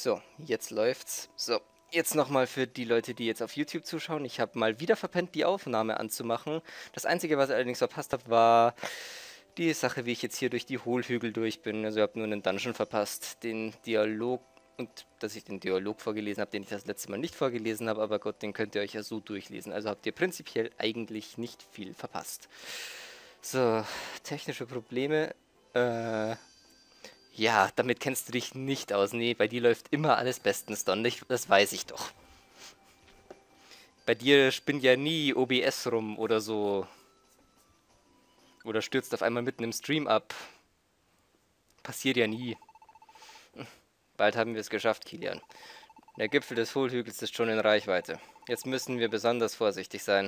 So, jetzt läuft's. So, jetzt nochmal für die Leute, die jetzt auf YouTube zuschauen. Ich habe mal wieder verpennt, die Aufnahme anzumachen. Das Einzige, was ich allerdings verpasst habe, war die Sache, wie ich jetzt hier durch die Hohlhügel durch bin. Also ich habe nur einen Dungeon verpasst. Den Dialog und dass ich den Dialog vorgelesen habe, den ich das letzte Mal nicht vorgelesen habe. Aber Gott, den könnt ihr euch ja so durchlesen. Also habt ihr prinzipiell eigentlich nicht viel verpasst. So, technische Probleme. Ja, damit kennst du dich nicht aus. Nee, bei dir läuft immer alles bestens, Don. Das weiß ich doch. Bei dir spinnt ja nie OBS rum oder so. Oder stürzt auf einmal mitten im Stream ab. Passiert ja nie. Bald haben wir es geschafft, Kilian. Der Gipfel des Hohlhügels ist schon in Reichweite. Jetzt müssen wir besonders vorsichtig sein.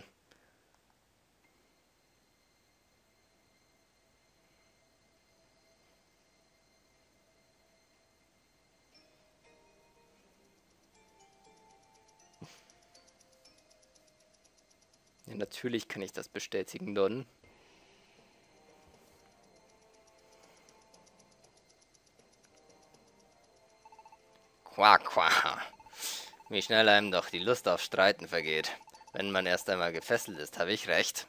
Ja, natürlich kann ich das bestätigen, Don. Quak, quak. Wie schnell einem doch die Lust auf Streiten vergeht. Wenn man erst einmal gefesselt ist, habe ich recht.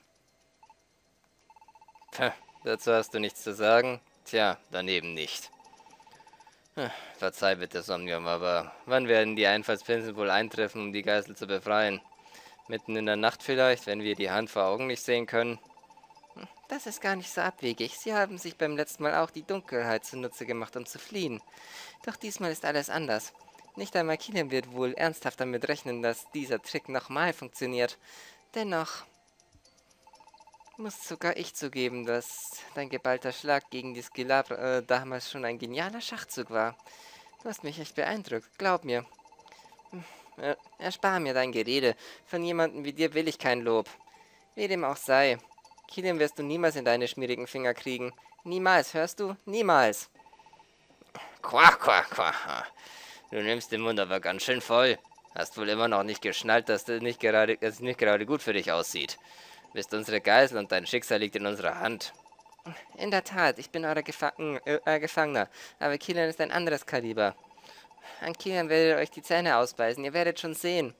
Puh, dazu hast du nichts zu sagen? Tja, daneben nicht. Verzeih bitte, Somnium, aber wann werden die Einfallspinseln wohl eintreffen, um die Geißel zu befreien? Mitten in der Nacht vielleicht, wenn wir die Hand vor Augen nicht sehen können? Das ist gar nicht so abwegig. Sie haben sich beim letzten Mal auch die Dunkelheit zunutze gemacht, um zu fliehen. Doch diesmal ist alles anders. Nicht einmal Kilian wird wohl ernsthaft damit rechnen, dass dieser Trick nochmal funktioniert. Dennoch muss sogar ich zugeben, dass dein geballter Schlag gegen die Skelabra damals schon ein genialer Schachzug war. Du hast mich echt beeindruckt, glaub mir. Erspar mir dein Gerede. Von jemandem wie dir will ich kein Lob. Wie dem auch sei. Kilian wirst du niemals in deine schmierigen Finger kriegen. Niemals, hörst du? Niemals. Quach, quach, quach. Du nimmst den Mund aber ganz schön voll. Hast wohl immer noch nicht geschnallt, dass es nicht gerade gut für dich aussieht. Bist unsere Geisel und dein Schicksal liegt in unserer Hand. In der Tat, ich bin euer Gefangener, aber Kilian ist ein anderes Kaliber. An Kilian werdet ihr euch die Zähne ausbeißen, ihr werdet schon sehen.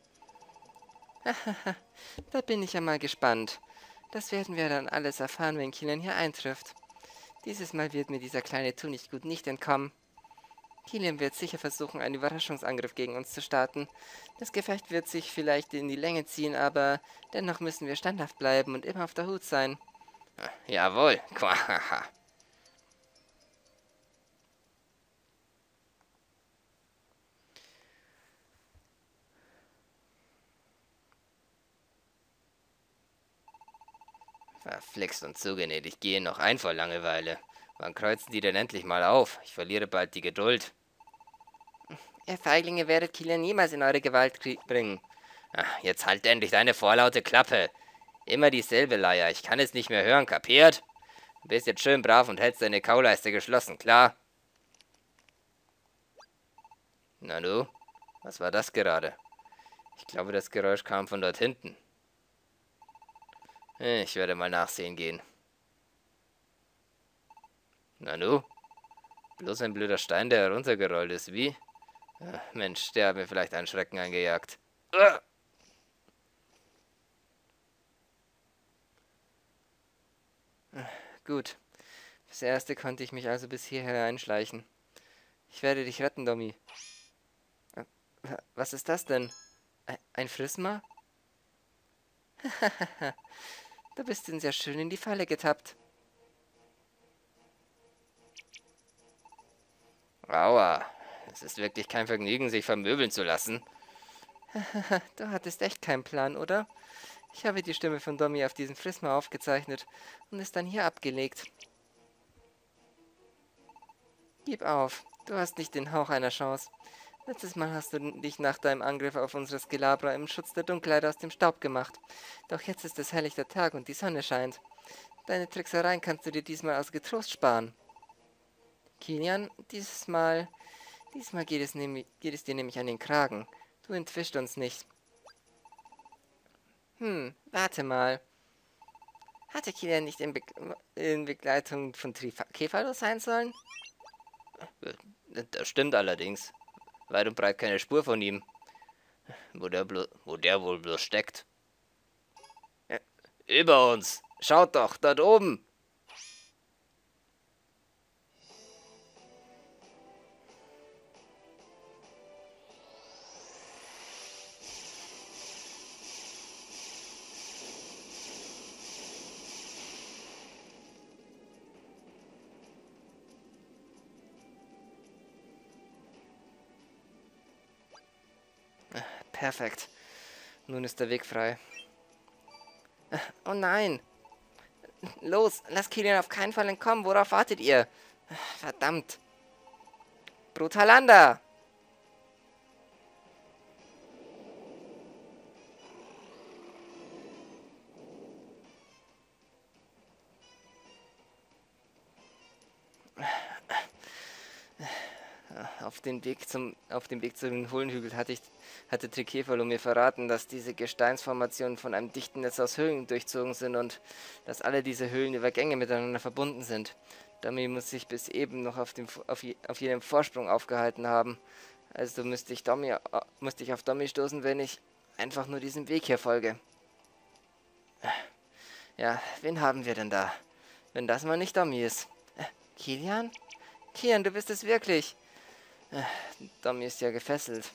Da bin ich ja mal gespannt. Das werden wir dann alles erfahren, wenn Kilian hier eintrifft. Dieses Mal wird mir dieser kleine Tunichtgut nicht entkommen. Kilian wird sicher versuchen, einen Überraschungsangriff gegen uns zu starten. Das Gefecht wird sich vielleicht in die Länge ziehen, aber dennoch müssen wir standhaft bleiben und immer auf der Hut sein. Jawohl. Verflixt und zugenäht, ich gehe noch ein vor Langeweile. Wann kreuzen die denn endlich mal auf? Ich verliere bald die Geduld. Ihr Feiglinge werdet Kilian niemals in eure Gewalt bringen. Jetzt halt endlich deine vorlaute Klappe. Immer dieselbe Leier, ich kann es nicht mehr hören, kapiert? Du bist jetzt schön brav und hältst deine Kauleiste geschlossen, klar? Na du, was war das gerade? Ich glaube, das Geräusch kam von dort hinten. Ich werde mal nachsehen gehen. Na du, bloß ein blöder Stein, der heruntergerollt ist, wie? Mensch, der hat mir vielleicht einen Schrecken eingejagt. Gut. Fürs Erste konnte ich mich also bis hierher einschleichen. Ich werde dich retten, Domi. Was ist das denn? Ein Prisma? Du bist denn sehr schön in die Falle getappt. Aua, es ist wirklich kein Vergnügen, sich vermöbeln zu lassen. Du hattest echt keinen Plan, oder? Ich habe die Stimme von Domi auf diesem Prisma aufgezeichnet und es dann hier abgelegt. Gib auf, du hast nicht den Hauch einer Chance. Letztes Mal hast du dich nach deinem Angriff auf unsere Skelabra im Schutz der Dunkelheit aus dem Staub gemacht. Doch jetzt ist es helllichter Tag und die Sonne scheint. Deine Tricksereien kannst du dir diesmal aus Getrost sparen. Kilian, diesmal geht es dir nämlich an den Kragen. Du entwischt uns nicht. Warte mal. Hatte Kilian nicht in Begleitung von Kefalos sein sollen? Das stimmt allerdings. Weit und breit keine Spur von ihm. Wo der wohl bloß steckt. Über uns! Schaut doch, dort oben! Perfekt. Nun ist der Weg frei. Oh nein! Los, lasst Kilian auf keinen Fall entkommen. Worauf wartet ihr? Verdammt. Brutalanda! Auf dem Weg zu den Höhlenhügeln hatte Trikefalo mir verraten, dass diese Gesteinsformationen von einem dichten Netz aus Höhlen durchzogen sind und dass alle diese Höhlen über Gänge miteinander verbunden sind. Dummy muss sich bis eben noch auf jedem Vorsprung aufgehalten haben. Also müsste ich auf Dummy stoßen, wenn ich einfach nur diesem Weg hier folge. Ja, wen haben wir denn da? Wenn das mal nicht Dummy ist. Kilian? Kilian, du bist es wirklich. Dummy ist ja gefesselt.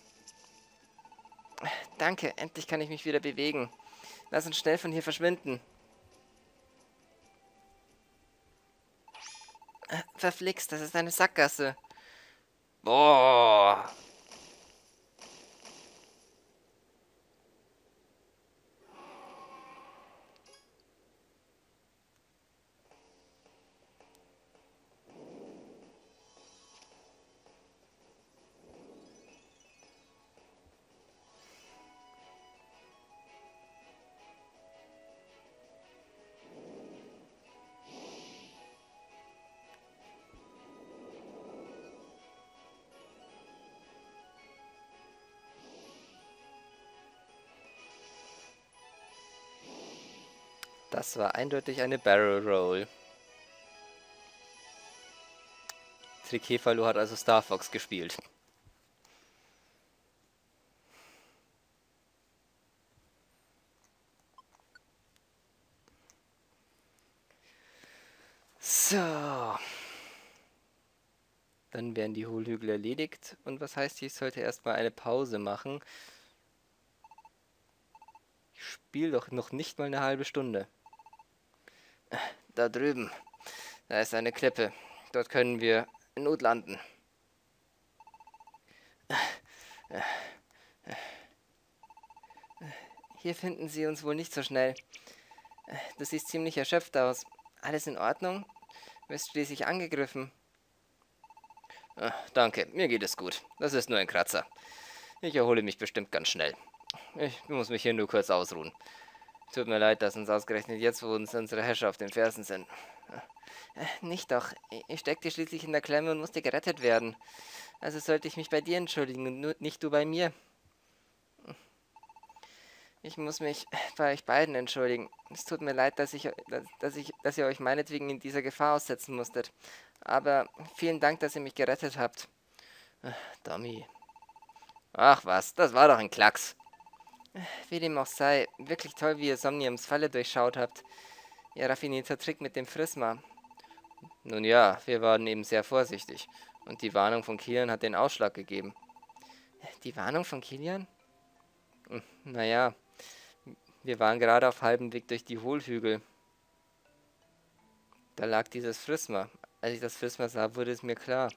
Danke, endlich kann ich mich wieder bewegen. Lass uns schnell von hier verschwinden. Verflixt, das ist eine Sackgasse. Boah. Das war eindeutig eine Barrel Roll. Trikefalo hat also Star Fox gespielt. So. Dann wären die Hohlhügel erledigt. Und was heißt, ich sollte erstmal eine Pause machen. Ich spiele doch noch nicht mal eine halbe Stunde. Da drüben. Da ist eine Klippe. Dort können wir in Not landen. Hier finden sie uns wohl nicht so schnell. Du siehst ziemlich erschöpft aus. Alles in Ordnung? Du wirst schließlich angegriffen. Danke, mir geht es gut. Das ist nur ein Kratzer. Ich erhole mich bestimmt ganz schnell. Ich muss mich hier nur kurz ausruhen. Tut mir leid, dass uns ausgerechnet jetzt, wo uns unsere Häscher auf den Fersen sind. Nicht doch. Ich steckte schließlich in der Klemme und musste gerettet werden. Also sollte ich mich bei dir entschuldigen und nicht du bei mir. Ich muss mich bei euch beiden entschuldigen. Es tut mir leid, dass ihr euch meinetwegen in dieser Gefahr aussetzen musstet. Aber vielen Dank, dass ihr mich gerettet habt. Dummy. Ach was, das war doch ein Klacks. Wie dem auch sei, wirklich toll, wie ihr Somniums Falle durchschaut habt. Ihr raffinierter Trick mit dem Prisma. Nun ja, wir waren eben sehr vorsichtig. Und die Warnung von Kilian hat den Ausschlag gegeben. Die Warnung von Kilian? Naja, wir waren gerade auf halbem Weg durch die Hohlhügel. Da lag dieses Prisma. Als ich das Prisma sah, wurde es mir klar.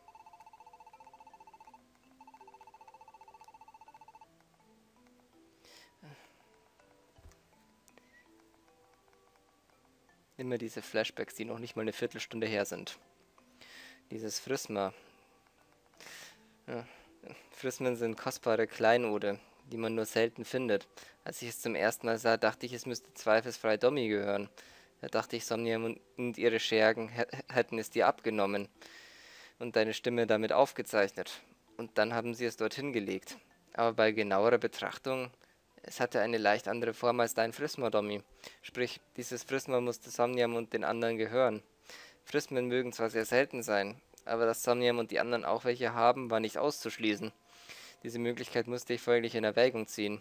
Immer diese Flashbacks, die noch nicht mal eine Viertelstunde her sind. Dieses Prisma. Ja. Prismen sind kostbare Kleinode, die man nur selten findet. Als ich es zum ersten Mal sah, dachte ich, es müsste zweifelsfrei Dommy gehören. Da dachte ich, Somnium und ihre Schergen hätten es dir abgenommen und deine Stimme damit aufgezeichnet. Und dann haben sie es dorthin gelegt. Aber bei genauerer Betrachtung, es hatte eine leicht andere Form als dein Prisma-Dommy. Sprich, dieses Prisma musste Somnium und den anderen gehören. Prismen mögen zwar sehr selten sein, Aber dass Somnium und die anderen auch welche haben, war nicht auszuschließen. Diese Möglichkeit musste ich folglich in Erwägung ziehen.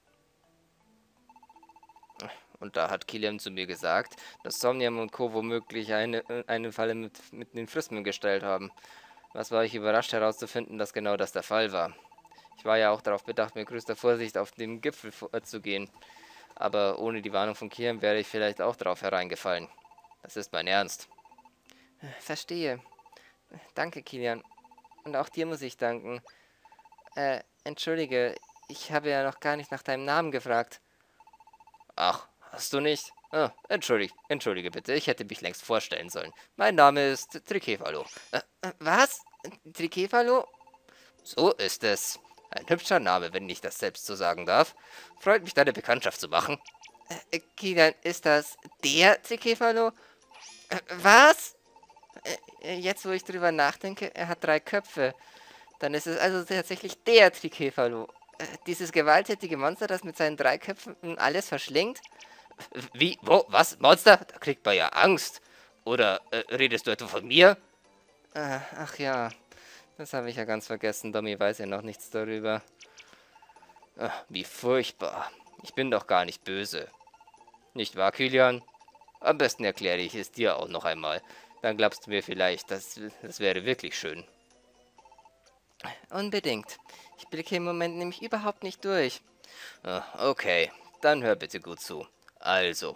Und da hat Kilian zu mir gesagt, dass Somnium und Co. womöglich eine Falle mit den Frismen gestellt haben. Was war ich überrascht herauszufinden, dass genau das der Fall war. Ich war ja auch darauf bedacht, mit größter Vorsicht auf den Gipfel zu gehen. Aber ohne die Warnung von Kilian wäre ich vielleicht auch darauf hereingefallen. Das ist mein Ernst. Verstehe. Danke, Kilian. Und auch dir muss ich danken. Entschuldige, ich habe ja noch gar nicht nach deinem Namen gefragt. Ach, hast du nicht? Ah, entschuldige bitte, ich hätte mich längst vorstellen sollen. Mein Name ist Trikefalo. Was? Trikefalo? So ist es. Ein hübscher Name, wenn ich das selbst so sagen darf. Freut mich, deine Bekanntschaft zu machen. Kilian, ist das der Trikefalo? Was? Jetzt, wo ich drüber nachdenke, er hat 3 Köpfe. Dann ist es also tatsächlich der Trikefalo. Dieses gewalttätige Monster, das mit seinen 3 Köpfen alles verschlingt? Wie? Wo? Was? Monster? Da kriegt man ja Angst. Oder redest du etwa von mir? Ach ja, das habe ich ja ganz vergessen. Domi weiß ja noch nichts darüber. Ach, wie furchtbar. Ich bin doch gar nicht böse. Nicht wahr, Kilian? Am besten erkläre ich es dir auch noch einmal. Dann glaubst du mir vielleicht, das wäre wirklich schön. Unbedingt. Ich blicke im Moment nämlich überhaupt nicht durch. Okay, dann hör bitte gut zu. Also.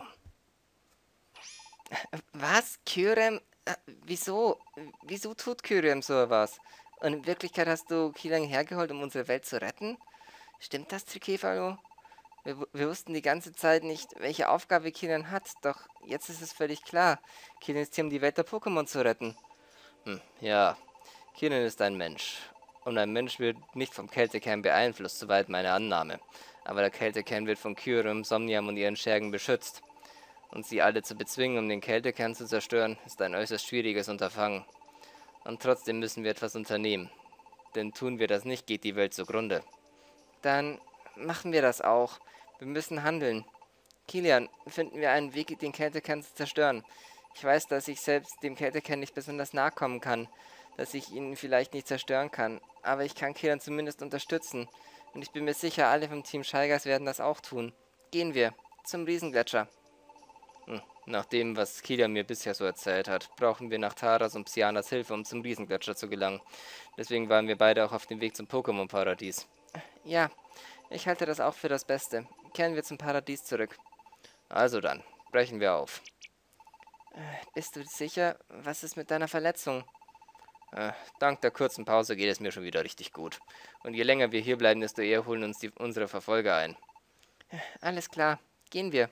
Was? Kyrem? Wieso? Wieso tut Kyrem sowas? Und in Wirklichkeit hast du Kilian hergeholt, um unsere Welt zu retten? Stimmt das, Trikefalo? Wir wussten die ganze Zeit nicht, welche Aufgabe Kilian hat, doch jetzt ist es völlig klar. Kilian ist hier, um die Welt der Pokémon zu retten. Ja, Kilian ist ein Mensch. Und ein Mensch wird nicht vom Kältekern beeinflusst, soweit meine Annahme. Aber der Kältekern wird von Kyurem, Somnium und ihren Schergen beschützt. Und sie alle zu bezwingen, um den Kältekern zu zerstören, ist ein äußerst schwieriges Unterfangen. Und trotzdem müssen wir etwas unternehmen. Denn tun wir das nicht, geht die Welt zugrunde. Dann machen wir das auch. Wir müssen handeln. Kilian, finden wir einen Weg, den Kältekern zu zerstören. Ich weiß, dass ich selbst dem Kältekern nicht besonders nahe kommen kann, dass ich ihn vielleicht nicht zerstören kann, aber ich kann Kilian zumindest unterstützen. Und ich bin mir sicher, alle vom Team Scheigers werden das auch tun. Gehen wir zum Riesengletscher. Nach dem, was Kilian mir bisher so erzählt hat, brauchen wir nach Taras und Psyanas Hilfe, um zum Riesengletscher zu gelangen. Deswegen waren wir beide auch auf dem Weg zum Pokémon-Paradies. Ja, ich halte das auch für das Beste. Kehren wir zum Paradies zurück. Also dann, brechen wir auf. Bist du sicher? Was ist mit deiner Verletzung? Dank der kurzen Pause geht es mir schon wieder richtig gut. Und je länger wir hier bleiben, desto eher holen uns unsere Verfolger ein. Alles klar, gehen wir.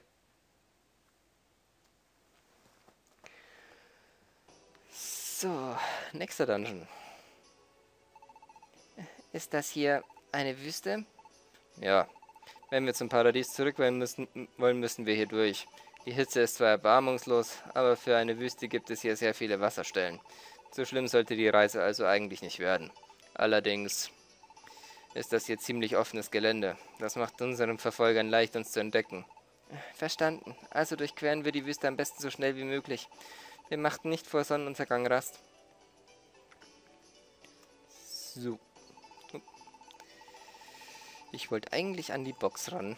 So, nächster Dungeon. Ist das hier eine Wüste? Ja, wenn wir zum Paradies zurück wollen, müssen wir hier durch. Die Hitze ist zwar erbarmungslos, aber für eine Wüste gibt es hier sehr viele Wasserstellen. So schlimm sollte die Reise also eigentlich nicht werden. Allerdings ist das hier ziemlich offenes Gelände. Das macht unseren Verfolgern leicht, uns zu entdecken. Verstanden. Also durchqueren wir die Wüste am besten so schnell wie möglich. Wir machten nicht vor Sonnenuntergang Rast. So. Ich wollte eigentlich an die Box ran.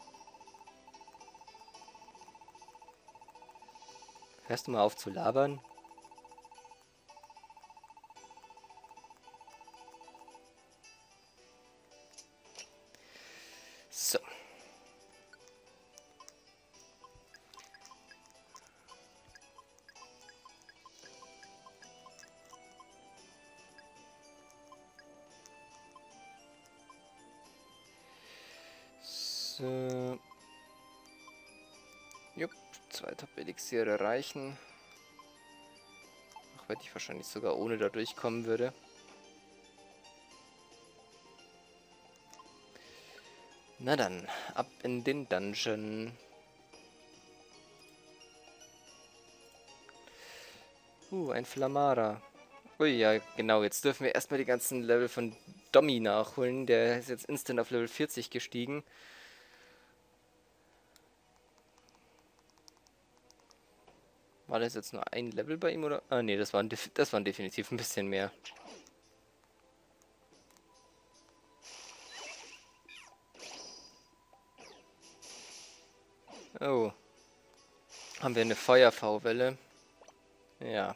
Hörst du mal auf zu labern? So. So. Jupp, 2 Top-Elixiere reichen. Auch wenn ich wahrscheinlich sogar ohne da durchkommen würde. Na dann, ab in den Dungeon. Ein Flamara. Ui, ja, genau. Jetzt dürfen wir erstmal die ganzen Level von Domi nachholen. Der ist jetzt instant auf Level 40 gestiegen. War das jetzt nur ein Level bei ihm, oder? Ah, nee, das waren definitiv ein bisschen mehr. Oh. Haben wir eine Feuer-V-Welle? Ja.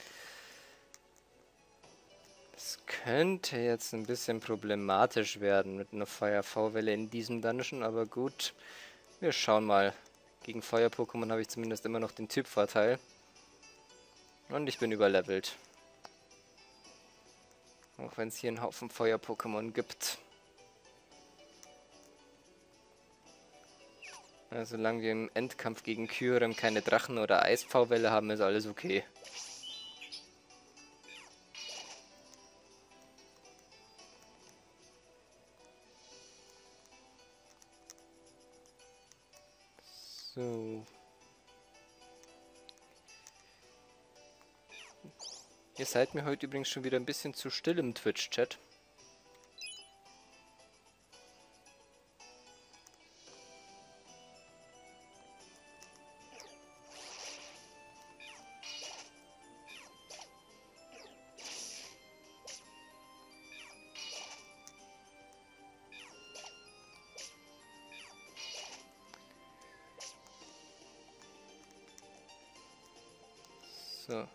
Das könnte jetzt ein bisschen problematisch werden mit einer Feuer-V-Welle in diesem Dungeon, aber gut. Wir schauen mal. Gegen Feuer-Pokémon habe ich zumindest immer noch den Typvorteil. Und ich bin überlevelt. Auch wenn es hier einen Haufen Feuer-Pokémon gibt. Also, solange wir im Endkampf gegen Kyurem keine Drachen- oder Eis-V-Welle haben, ist alles okay. So. Ihr seid mir heute übrigens schon wieder ein bisschen zu still im Twitch-Chat. So.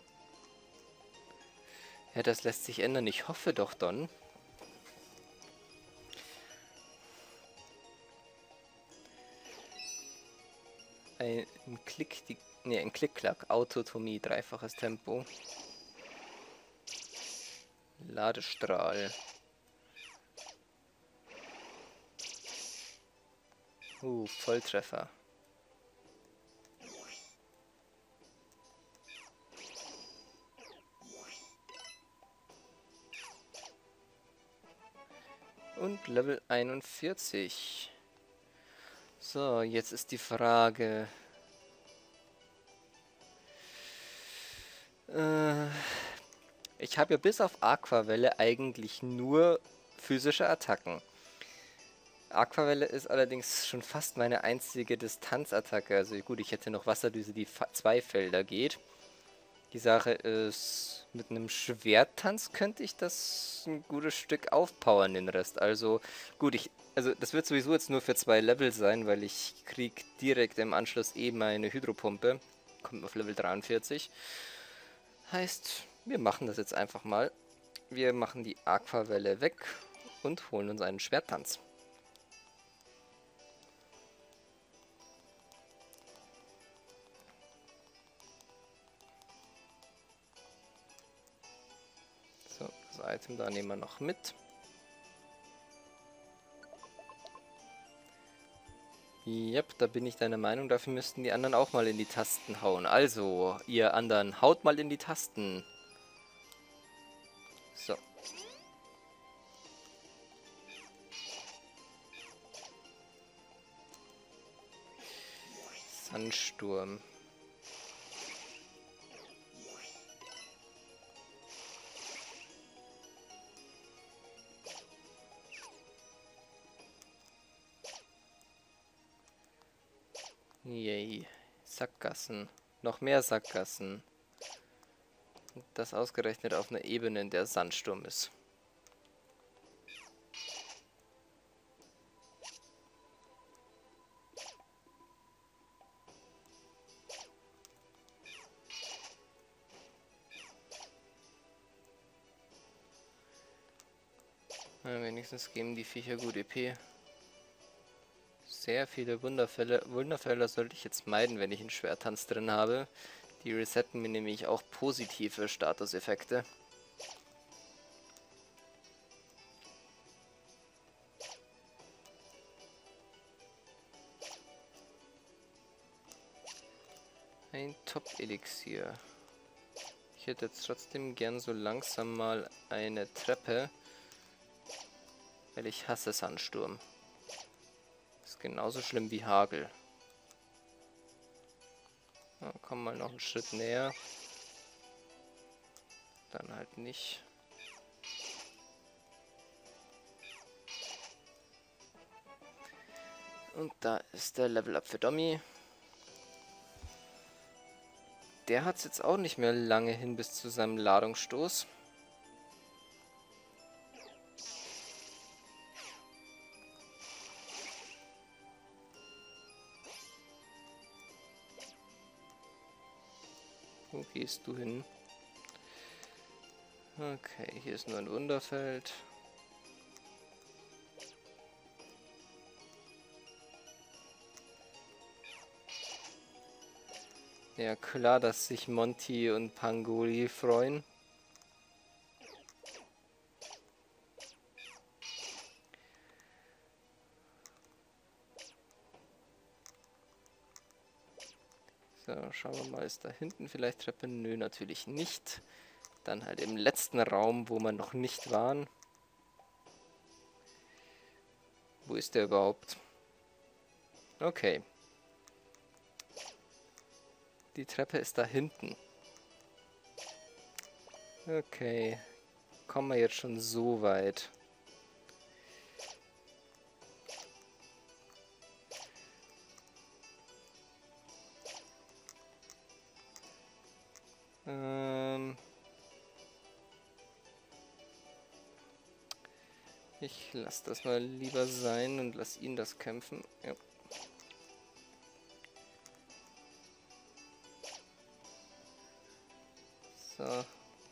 Ja, das lässt sich ändern. Ich hoffe doch dann. Ein Klick, ein Klick-Klack, Autotomie, dreifaches Tempo. Ladestrahl. Volltreffer. Und Level 41. So, jetzt ist die Frage. Ich habe ja bis auf Aquavelle eigentlich nur physische Attacken. Aquavelle ist allerdings schon fast meine einzige Distanzattacke. Also gut, ich hätte noch Wasserdüse, die 2 Felder geht. Die Sache ist, mit einem Schwerttanz könnte ich das ein gutes Stück aufpowern, den Rest. Also gut, also das wird sowieso jetzt nur für 2 Level sein, weil ich krieg direkt im Anschluss eben eine Hydropumpe. Kommt auf Level 43. Heißt, wir machen das jetzt einfach mal. Wir machen die Aquavelle weg und holen uns einen Schwerttanz. So, das Item da nehmen wir noch mit. Yep, da bin ich deiner Meinung. Dafür müssten die anderen auch mal in die Tasten hauen. Also, ihr anderen, haut mal in die Tasten. So. Sandsturm. Yay. Sackgassen. Noch mehr Sackgassen. Und das ausgerechnet auf einer Ebene, in der Sandsturm ist. Ja, wenigstens geben die Viecher gut EP. Sehr viele Wunderfelder sollte ich jetzt meiden, wenn ich einen Schwerttanz drin habe. Die resetten mir nämlich auch positive Statuseffekte. Ein Top-Elixier. Ich hätte jetzt trotzdem gern so langsam mal eine Treppe, weil ich hasse Sandsturm. Ist genauso schlimm wie Hagel. Ja, komm mal noch einen Schritt näher. Dann halt nicht. Und da ist der Level Up für Dummy. der hat es jetzt auch nicht mehr lange hin bis zu seinem Ladungsstoß. Wo gehst du hin? Okay, hier ist nur ein Wunderfeld. Ja, klar, dass sich Monty und Pangoli freuen. So, schauen wir mal, ist da hinten vielleicht Treppe? Nö, natürlich nicht. Dann halt im letzten Raum, wo wir noch nicht waren. Wo ist der überhaupt? Okay. Die Treppe ist da hinten. Okay. Kommen wir jetzt schon so weit. Ich lasse das mal lieber sein und lasse ihn das kämpfen. Ja. So.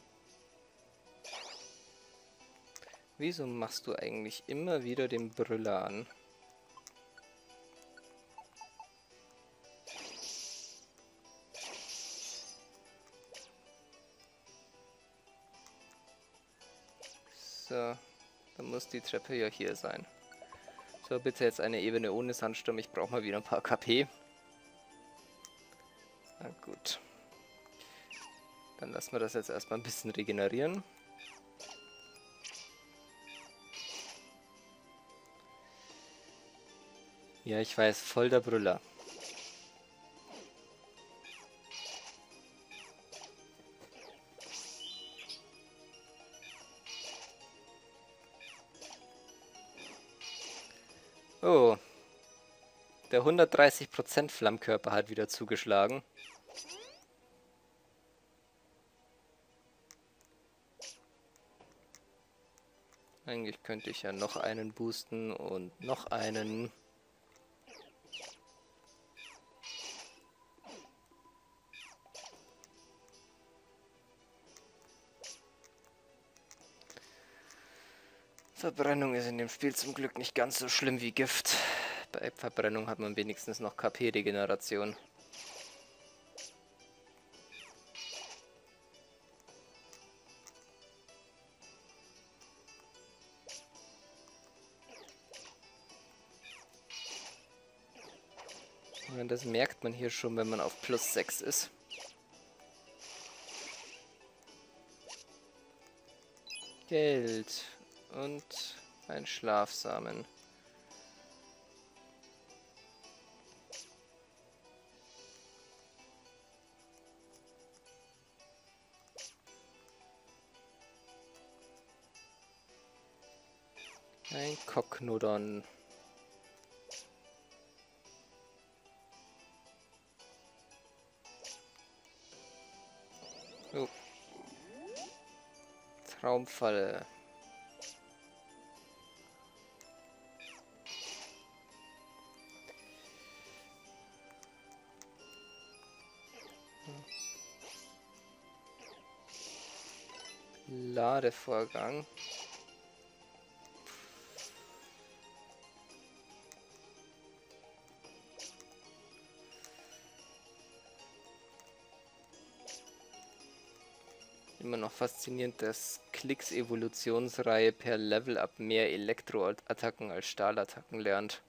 Wieso machst du eigentlich immer wieder den Brüller an? So, dann muss die Treppe ja hier sein. So, bitte jetzt eine Ebene ohne Sandsturm. Ich brauche mal wieder ein paar KP. Na gut. Dann lassen wir das jetzt erstmal ein bisschen regenerieren. Ja, ich weiß, voll der Brüller. Oh, der 130% Flammkörper hat wieder zugeschlagen. Eigentlich könnte ich ja noch einen boosten und noch einen. Verbrennung ist in dem Spiel zum Glück nicht ganz so schlimm wie Gift. Bei Verbrennung hat man wenigstens noch KP-Regeneration. Und das merkt man hier schon, wenn man auf plus 6 ist. Geld und ein Schlafsamen. Ein Koknodon. Oh. Traumfalle. Ladevorgang. Immer noch faszinierend, dass Klicks Evolutionsreihe per Level up mehr Elektroattacken als Stahlattacken lernt.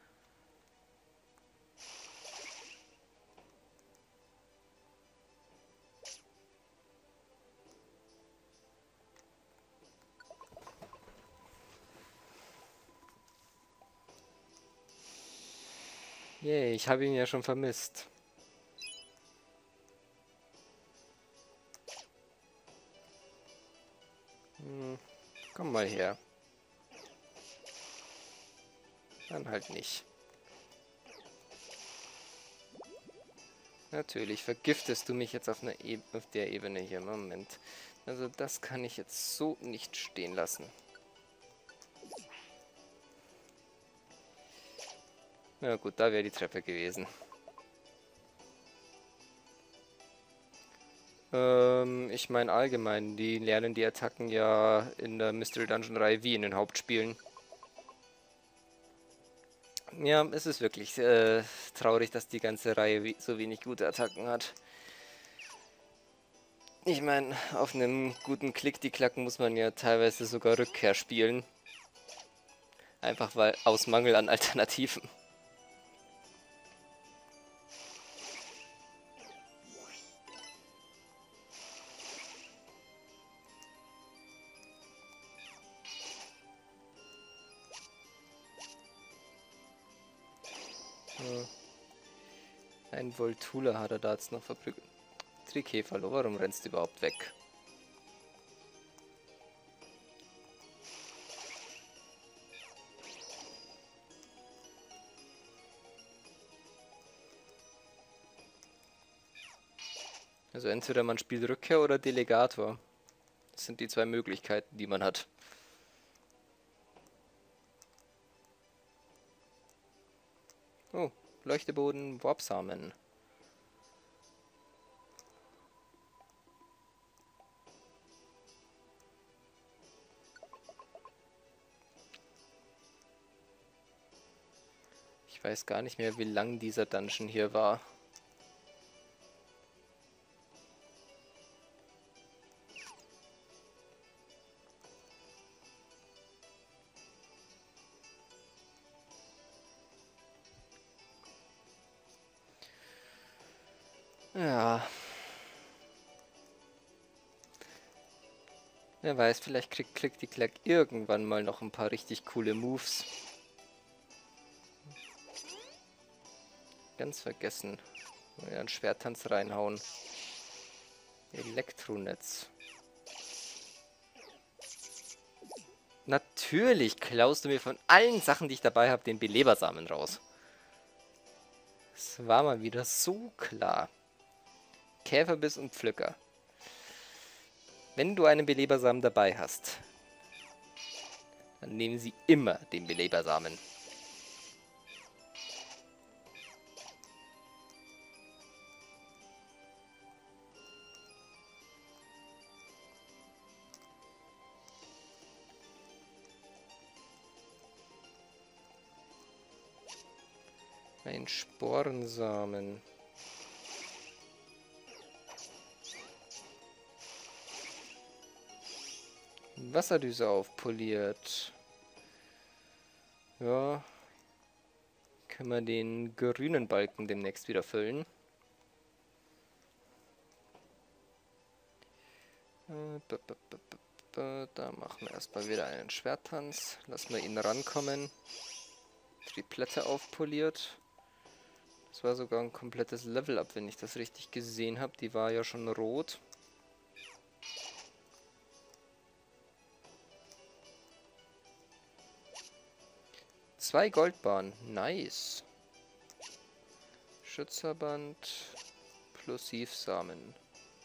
Yay, ich habe ihn ja schon vermisst. Komm mal her. Dann halt nicht. Natürlich vergiftest du mich jetzt auf auf der Ebene hier. Moment. Also das kann ich jetzt so nicht stehen lassen. Na gut, da wäre die Treppe gewesen. Ich meine allgemein, die lernen die Attacken ja in der Mystery Dungeon Reihe wie in den Hauptspielen. Ja, es ist wirklich traurig, dass die ganze Reihe so wenig gute Attacken hat. Ich meine, auf einem guten Klick-die-Klack muss man ja teilweise sogar Rückkehr spielen. Einfach weil aus Mangel an Alternativen. Ein Voltula hat er da jetzt noch verprügelt. Trikäferlo, warum rennst du überhaupt weg? Also entweder man spielt Rückkehr oder Delegator. Das sind die zwei Möglichkeiten, die man hat. Oh, Leuchteboden, Warpsamen. Ich weiß gar nicht mehr, wie lang dieser Dungeon hier war. Ja. Wer weiß, vielleicht kriegt Click-die-Clack irgendwann mal noch ein paar richtig coole Moves. Ganz vergessen. Ja, einen Schwerttanz reinhauen. Elektronetz. Natürlich klaust du mir von allen Sachen, die ich dabei habe, den Belebersamen raus. Das war mal wieder so klar. Käferbiss und Pflücker. Wenn du einen Belebersamen dabei hast, dann nehmen sie immer den Belebersamen. Ein Sporensamen. Wasserdüse aufpoliert. Ja. Können wir den grünen Balken demnächst wieder füllen. Da machen wir erstmal wieder einen Schwerttanz. Lassen wir ihn rankommen. Triplette aufpoliert. Das war sogar ein komplettes Level-Up, wenn ich das richtig gesehen habe. Die war ja schon rot. Zwei Goldbahnen. Nice. Schützerband. Plosivsamen.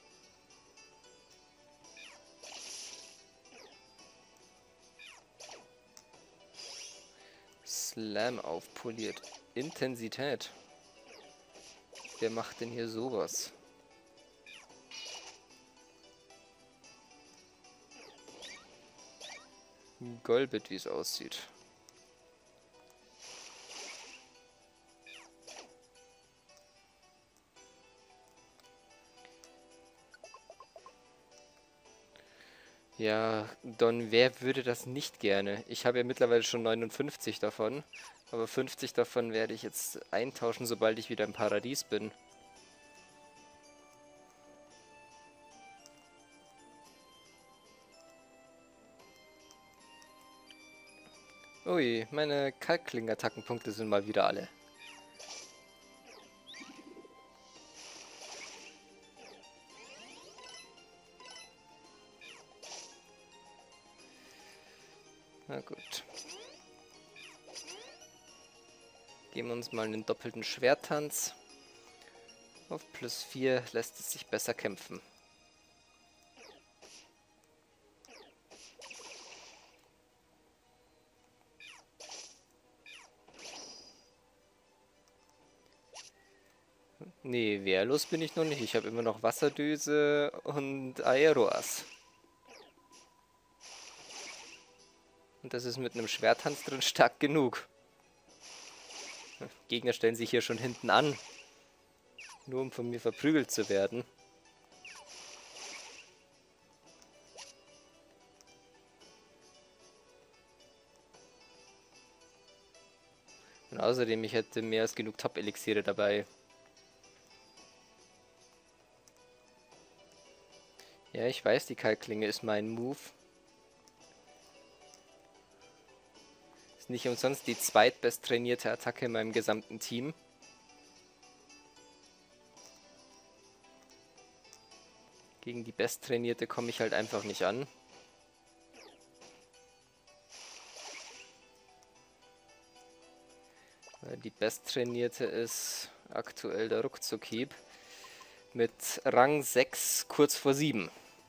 Slam aufpoliert. Intensität. Wer macht denn hier sowas? Golbit, wie es aussieht. Ja, Don, wer würde das nicht gerne? Ich habe ja mittlerweile schon 59 davon, aber 50 davon werde ich jetzt eintauschen, sobald ich wieder im Paradies bin. Ui, meine Kalkling-Attackenpunkte sind mal wieder alle. Na gut. Geben wir uns mal einen doppelten Schwerttanz. Auf +4 lässt es sich besser kämpfen. Nee, wehrlos bin ich noch nicht. Ich habe immer noch Wasserdüse und Aeroas. Und das ist mit einem Schwerttanz drin stark genug. Gegner stellen sich hier schon hinten an. Nur um von mir verprügelt zu werden. Und außerdem, ich hätte mehr als genug Top-Elixiere dabei. Ja, ich weiß, die Kalklinge ist mein Move. Ist nicht umsonst die zweitbest trainierte Attacke in meinem gesamten Team. Gegen die besttrainierte komme ich halt einfach nicht an. Weil die besttrainierte ist aktuell der Ruckzuckhieb. Mit Rang 6 kurz vor 7.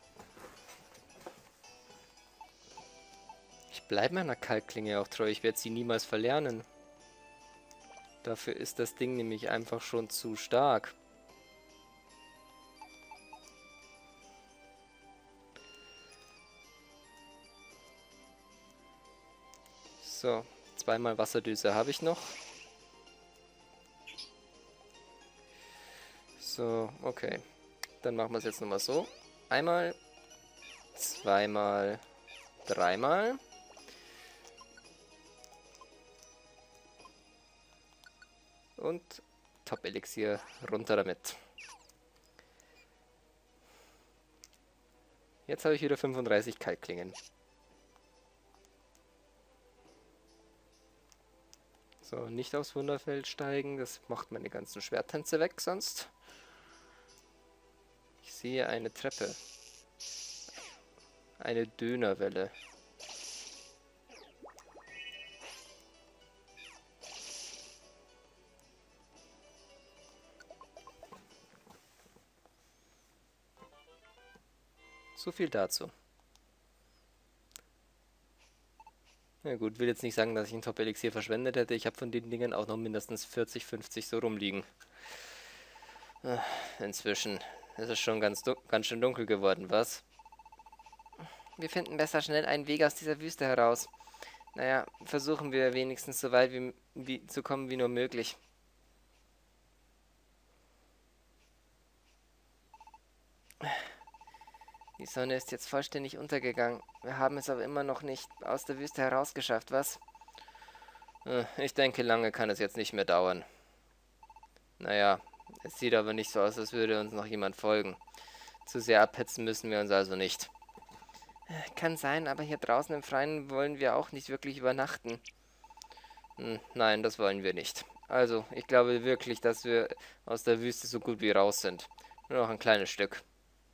Ich bleibe meiner Kalkklinge auch treu, ich werde sie niemals verlernen. Dafür ist das Ding nämlich einfach schon zu stark. So, zweimal Wasserdüse habe ich noch. So, okay. Dann machen wir es jetzt nochmal so. Einmal, zweimal, dreimal. Und Top-Elixier runter damit. Jetzt habe ich wieder 35 Kalkklingen. So, nicht aufs Wunderfeld steigen, das macht meine ganzen Schwerttänze weg sonst. Ich sehe eine Treppe. Eine Dönerwelle. So viel dazu. Na gut, will jetzt nicht sagen, dass ich ein Top-Elixier verschwendet hätte. Ich habe von den Dingen auch noch mindestens 40, 50 so rumliegen. Inzwischen ist es schon ganz schön dunkel geworden, was? Wir finden besser schnell einen Weg aus dieser Wüste heraus. Naja, versuchen wir wenigstens so weit wie zu kommen wie nur möglich. Die Sonne ist jetzt vollständig untergegangen. Wir haben es aber immer noch nicht aus der Wüste herausgeschafft, was? Ich denke, lange kann es jetzt nicht mehr dauern. Naja, es sieht aber nicht so aus, als würde uns noch jemand folgen. Zu sehr abhetzen müssen wir uns also nicht. Kann sein, aber hier draußen im Freien wollen wir auch nicht wirklich übernachten. Nein, das wollen wir nicht. Also, ich glaube wirklich, dass wir aus der Wüste so gut wie raus sind. Nur noch ein kleines Stück.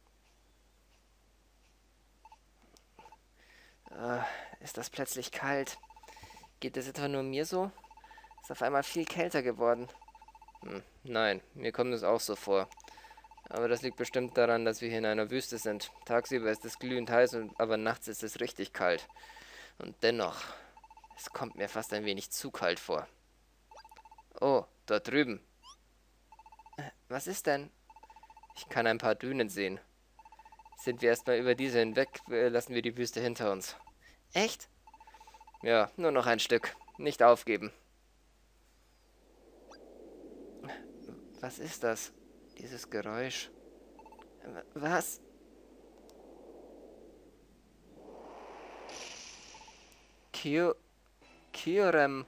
Ist das plötzlich kalt? Geht es etwa nur mir so? Ist auf einmal viel kälter geworden. Nein, mir kommt es auch so vor. Aber das liegt bestimmt daran, dass wir hier in einer Wüste sind. Tagsüber ist es glühend heiß, aber nachts ist es richtig kalt. Und dennoch, es kommt mir fast ein wenig zu kalt vor. Oh, dort drüben. Was ist denn? Ich kann ein paar Dünen sehen. Sind wir erstmal über diese hinweg, lassen wir die Wüste hinter uns. Echt? Ja, nur noch ein Stück. Nicht aufgeben. Was ist das? Dieses Geräusch. Was? Kyurem.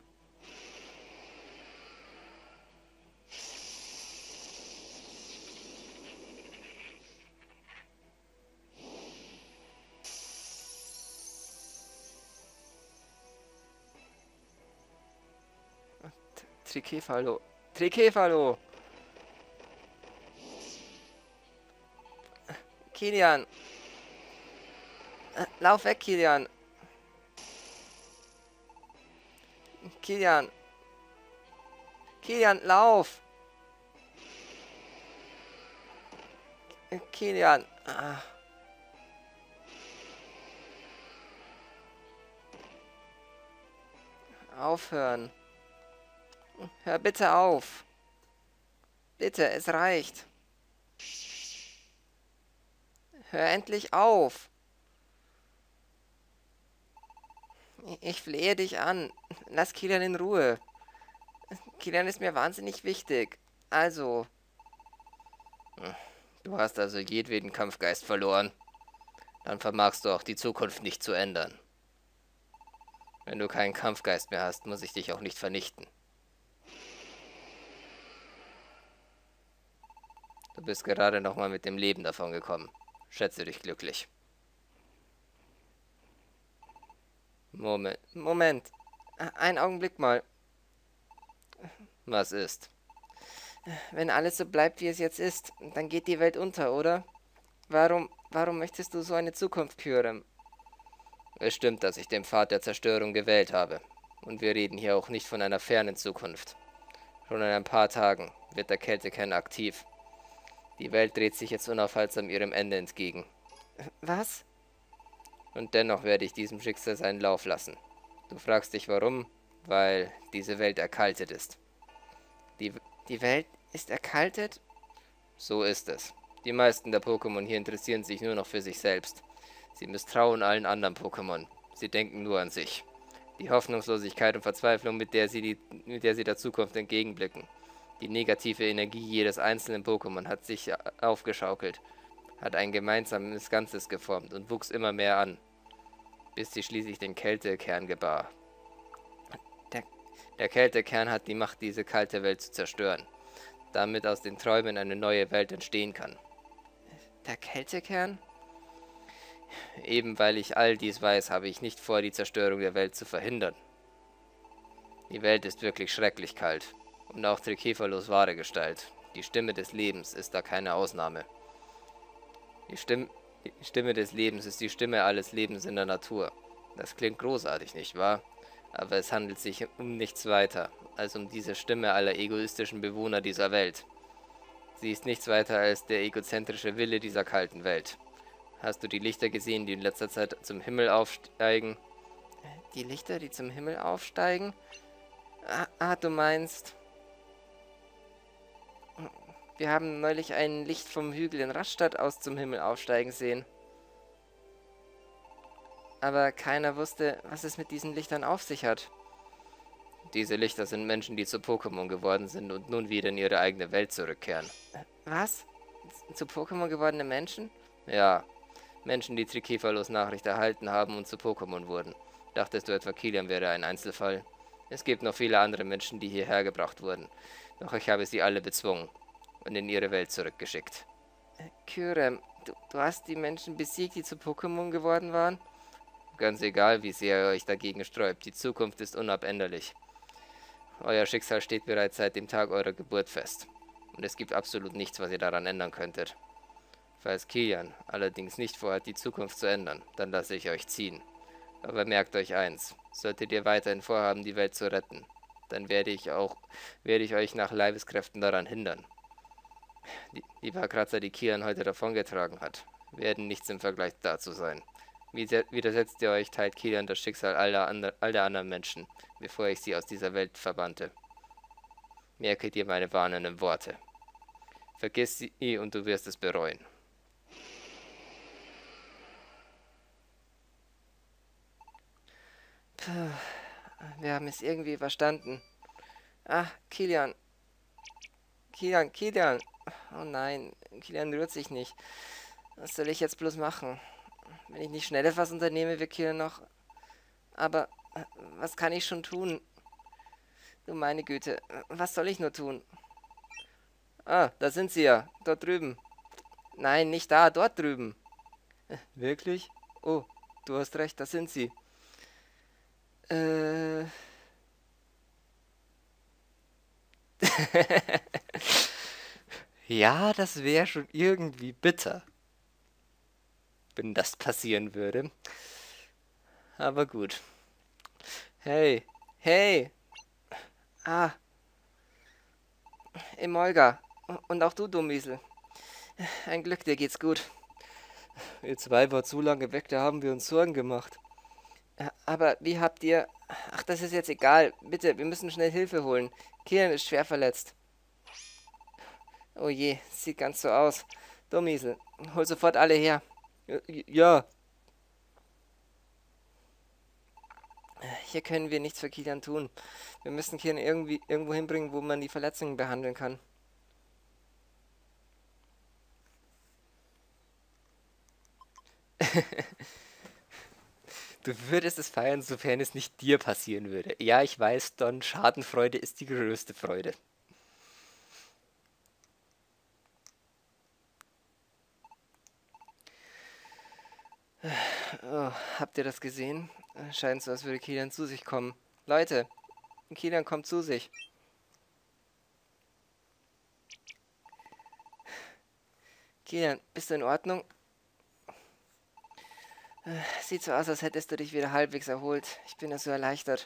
Trikefalo. Trikefalo! Kilian! Lauf weg, Kilian! Kilian! Kilian, lauf! Kilian. Ah. Aufhören. Hör bitte auf. Bitte, es reicht. Hör endlich auf. Ich flehe dich an. Lass Kilian in Ruhe. Kilian ist mir wahnsinnig wichtig. Also. Du hast also jedweden Kampfgeist verloren. Dann vermagst du auch die Zukunft nicht zu ändern. Wenn du keinen Kampfgeist mehr hast, muss ich dich auch nicht vernichten. Du bist gerade noch mal mit dem Leben davon gekommen. Schätze dich glücklich. Moment. Einen Augenblick mal. Was ist? Wenn alles so bleibt, wie es jetzt ist, dann geht die Welt unter, oder? Warum möchtest du so eine Zukunft küren? Es stimmt, dass ich den Pfad der Zerstörung gewählt habe. Und wir reden hier auch nicht von einer fernen Zukunft. Schon in ein paar Tagen wird der Kältekern aktiv. Die Welt dreht sich jetzt unaufhaltsam ihrem Ende entgegen. Was? Und dennoch werde ich diesem Schicksal seinen Lauf lassen. Du fragst dich warum? Weil diese Welt erkaltet ist. Die Welt ist erkaltet? So ist es. Die meisten der Pokémon hier interessieren sich nur noch für sich selbst. Sie misstrauen allen anderen Pokémon. Sie denken nur an sich. Die Hoffnungslosigkeit und Verzweiflung, mit der sie der Zukunft entgegenblicken. Die negative Energie jedes einzelnen Pokémon hat sich aufgeschaukelt, hat ein gemeinsames Ganzes geformt und wuchs immer mehr an, bis sie schließlich den Kältekern gebar. Der Kältekern hat die Macht, diese kalte Welt zu zerstören, damit aus den Träumen eine neue Welt entstehen kann. Der Kältekern? Eben weil ich all dies weiß, habe ich nicht vor, die Zerstörung der Welt zu verhindern. Die Welt ist wirklich schrecklich kalt. Und auch Tricephalos wahre Gestalt. Die Stimme des Lebens ist da keine Ausnahme. Die Stimme des Lebens ist die Stimme alles Lebens in der Natur. Das klingt großartig, nicht wahr? Aber es handelt sich um nichts weiter, als um diese Stimme aller egoistischen Bewohner dieser Welt. Sie ist nichts weiter als der egozentrische Wille dieser kalten Welt. Hast du die Lichter gesehen, die in letzter Zeit zum Himmel aufsteigen? Die Lichter, die zum Himmel aufsteigen? Du meinst... Wir haben neulich ein Licht vom Hügel in Rastatt aus zum Himmel aufsteigen sehen. Aber keiner wusste, was es mit diesen Lichtern auf sich hat. Diese Lichter sind Menschen, die zu Pokémon geworden sind und nun wieder in ihre eigene Welt zurückkehren. Was? Zu Pokémon gewordene Menschen? Ja, Menschen, die Tricephalos Nachricht erhalten haben und zu Pokémon wurden. Dachtest du etwa, Kilian wäre ein Einzelfall? Es gibt noch viele andere Menschen, die hierher gebracht wurden. Doch ich habe sie alle bezwungen und in ihre Welt zurückgeschickt. Kyrem, du hast die Menschen besiegt, die zu Pokémon geworden waren? Ganz egal, wie sehr ihr euch dagegen sträubt, die Zukunft ist unabänderlich. Euer Schicksal steht bereits seit dem Tag eurer Geburt fest. Und es gibt absolut nichts, was ihr daran ändern könntet. Falls Kilian allerdings nicht vorhat, die Zukunft zu ändern, dann lasse ich euch ziehen. Aber merkt euch eins, solltet ihr weiterhin vorhaben, die Welt zu retten, dann werde ich euch nach Leibeskräften daran hindern. Die paar Kratzer, die Kilian heute davongetragen hat, werden nichts im Vergleich dazu sein. Widersetzt ihr euch, teilt Kilian das Schicksal aller anderen Menschen, bevor ich sie aus dieser Welt verbannte. Merke dir meine warnenden Worte. Vergiss sie und du wirst es bereuen. Puh, wir haben es irgendwie überstanden. Kilian. Kilian. Oh nein, Kilian rührt sich nicht. Was soll ich jetzt bloß machen? Wenn ich nicht schnell etwas unternehme, wir Kilian noch... Aber was kann ich schon tun? Du meine Güte, was soll ich nur tun? Da sind sie ja, dort drüben. Nein, nicht da, dort drüben. Wirklich? Oh, du hast recht, da sind sie. Ja, das wäre schon irgendwie bitter, wenn das passieren würde. Aber gut. Hey, hey. Emolga. Und auch du, Dummiesel. Ein Glück, dir geht's gut. Ihr zwei wart so lange weg, da haben wir uns Sorgen gemacht. Aber wie habt ihr... Ach, das ist jetzt egal. Bitte, wir müssen schnell Hilfe holen. Kian ist schwer verletzt. Oh je, sieht ganz so aus. Dummiesel, hol sofort alle her. Ja. Hier können wir nichts für Kilian tun. Wir müssen Kian irgendwie irgendwo hinbringen, wo man die Verletzungen behandeln kann. Du würdest es feiern, sofern es nicht dir passieren würde. Ja, ich weiß, Don, Schadenfreude ist die größte Freude. Oh, habt ihr das gesehen? Scheint so, als würde Kilian zu sich kommen. Leute, Kilian kommt zu sich. Kilian, bist du in Ordnung? Sieht so aus, als hättest du dich wieder halbwegs erholt. Ich bin ja so erleichtert.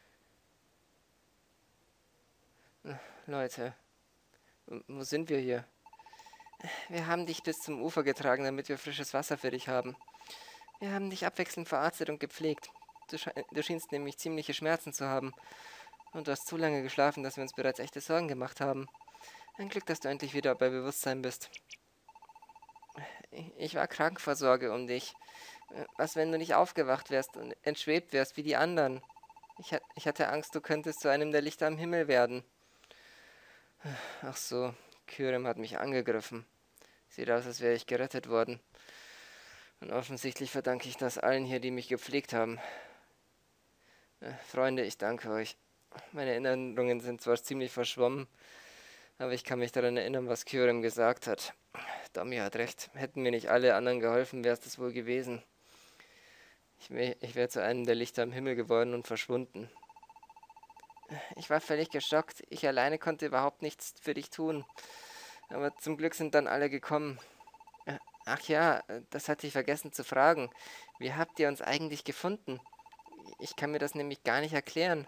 Leute, wo sind wir hier? Wir haben dich bis zum Ufer getragen, damit wir frisches Wasser für dich haben. Wir haben dich abwechselnd verarztet und gepflegt. Du schienst nämlich ziemliche Schmerzen zu haben. Und du hast zu lange geschlafen, dass wir uns bereits echte Sorgen gemacht haben. Ein Glück, dass du endlich wieder bei Bewusstsein bist. Ich war krank vor Sorge um dich. Was, wenn du nicht aufgewacht wärst und entschwebt wärst wie die anderen? Ich hatte Angst, du könntest zu einem der Lichter am Himmel werden. Ach so, Kyurem hat mich angegriffen. Sieht aus, als wäre ich gerettet worden. Und offensichtlich verdanke ich das allen hier, die mich gepflegt haben. Freunde, ich danke euch. Meine Erinnerungen sind zwar ziemlich verschwommen, aber ich kann mich daran erinnern, was Kyurem gesagt hat. Domi hat recht. Hätten mir nicht alle anderen geholfen, wäre es das wohl gewesen. Ich wäre zu einem der Lichter am Himmel geworden und verschwunden. Ich war völlig geschockt. Ich alleine konnte überhaupt nichts für dich tun. Aber zum Glück sind dann alle gekommen. Ach ja, das hatte ich vergessen zu fragen. Wie habt ihr uns eigentlich gefunden? Ich kann mir das nämlich gar nicht erklären.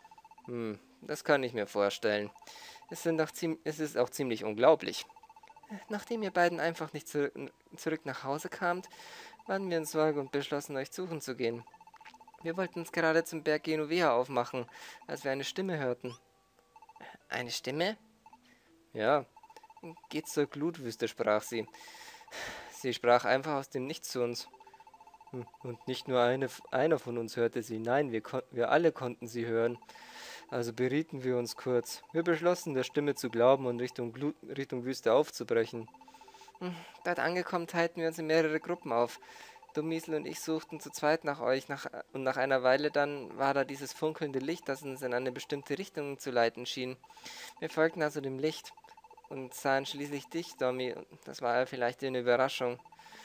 Das kann ich mir vorstellen. Es ist auch ziemlich unglaublich. Nachdem ihr beiden einfach nicht zurück nach Hause kamt, waren wir in Sorge und beschlossen, euch suchen zu gehen. Wir wollten uns gerade zum Berg Genovea aufmachen, als wir eine Stimme hörten. Eine Stimme? Ja, geht zur Glutwüste, sprach sie. Sie sprach einfach aus dem Nichts zu uns. Und nicht nur einer von uns hörte sie, nein, wir alle konnten sie hören. Also berieten wir uns kurz. Wir beschlossen, der Stimme zu glauben und Richtung Wüste aufzubrechen. Dort angekommen teilten wir uns in mehrere Gruppen auf. Dummiesel und ich suchten zu zweit nach euch, und nach einer Weile dann war da dieses funkelnde Licht, das uns in eine bestimmte Richtung zu leiten schien. Wir folgten also dem Licht und sahen schließlich dich, Dommi. Das war vielleicht eine Überraschung.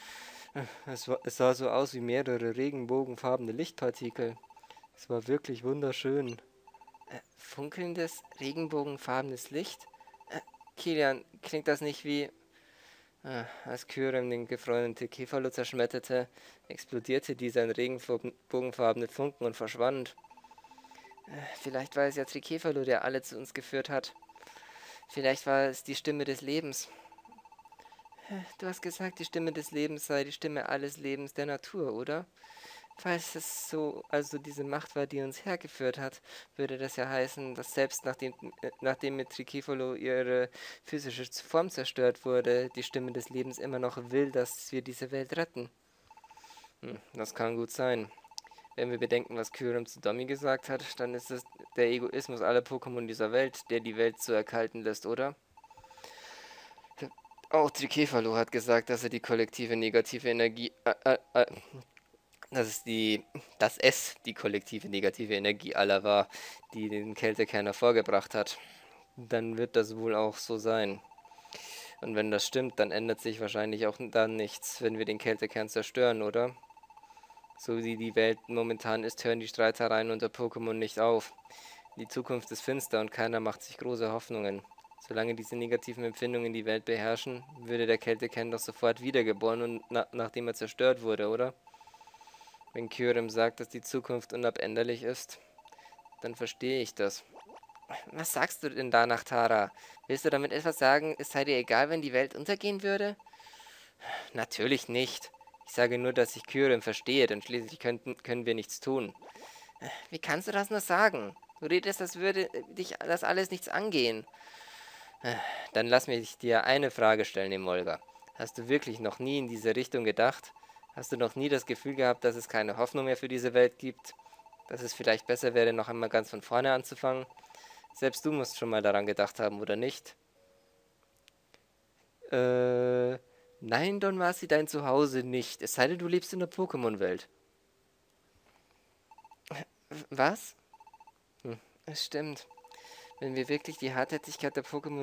Es sah so aus wie mehrere regenbogenfarbene Lichtpartikel. Es war wirklich wunderschön. Funkelndes, regenbogenfarbenes Licht? Kilian, klingt das nicht wie... Als Kyurem den gefrorenen Kefalo zerschmetterte, explodierte dieser in regenbogenfarbene Funken und verschwand. Vielleicht war es ja Trikefalo, der alle zu uns geführt hat. Vielleicht war es die Stimme des Lebens. Du hast gesagt, die Stimme des Lebens sei die Stimme alles Lebens der Natur, oder? Falls es so also diese Macht war, die uns hergeführt hat, würde das ja heißen, dass selbst nachdem mit Trikefalo ihre physische Form zerstört wurde, die Stimme des Lebens immer noch will, dass wir diese Welt retten. Das kann gut sein. Wenn wir bedenken, was Kyurem zu Domi gesagt hat, dann ist es der Egoismus aller Pokémon dieser Welt, der die Welt so erkalten lässt, oder? Auch Trikefalo hat gesagt, dass er die kollektive negative Energie... dass es die kollektive negative Energie aller war, die den Kältekern hervorgebracht hat. Dann wird das wohl auch so sein. Und wenn das stimmt, dann ändert sich wahrscheinlich auch dann nichts, wenn wir den Kältekern zerstören, oder? So wie die Welt momentan ist, hören die Streitereien unter Pokémon nicht auf. Die Zukunft ist finster und keiner macht sich große Hoffnungen. Solange diese negativen Empfindungen die Welt beherrschen, würde der Kältekern doch sofort wiedergeboren und nachdem er zerstört wurde, oder? Wenn Kyurem sagt, dass die Zukunft unabänderlich ist, dann verstehe ich das. Was sagst du denn da, Nachtara? Willst du damit etwas sagen, es sei dir egal, wenn die Welt untergehen würde? Natürlich nicht. Ich sage nur, dass ich Kyurem verstehe, denn schließlich können wir nichts tun. Wie kannst du das nur sagen? Du redest, als würde dich das alles nichts angehen. Dann lass mich dir eine Frage stellen, Emolga. Hast du wirklich noch nie in diese Richtung gedacht? Hast du noch nie das Gefühl gehabt, dass es keine Hoffnung mehr für diese Welt gibt? Dass es vielleicht besser wäre, noch einmal ganz von vorne anzufangen? Selbst du musst schon mal daran gedacht haben, oder nicht? Nein, Don Marcy, dein Zuhause nicht. Es sei denn, du lebst in der Pokémon-Welt. Was? Es stimmt. Wenn wir wirklich die Hartnäckigkeit der Pokémon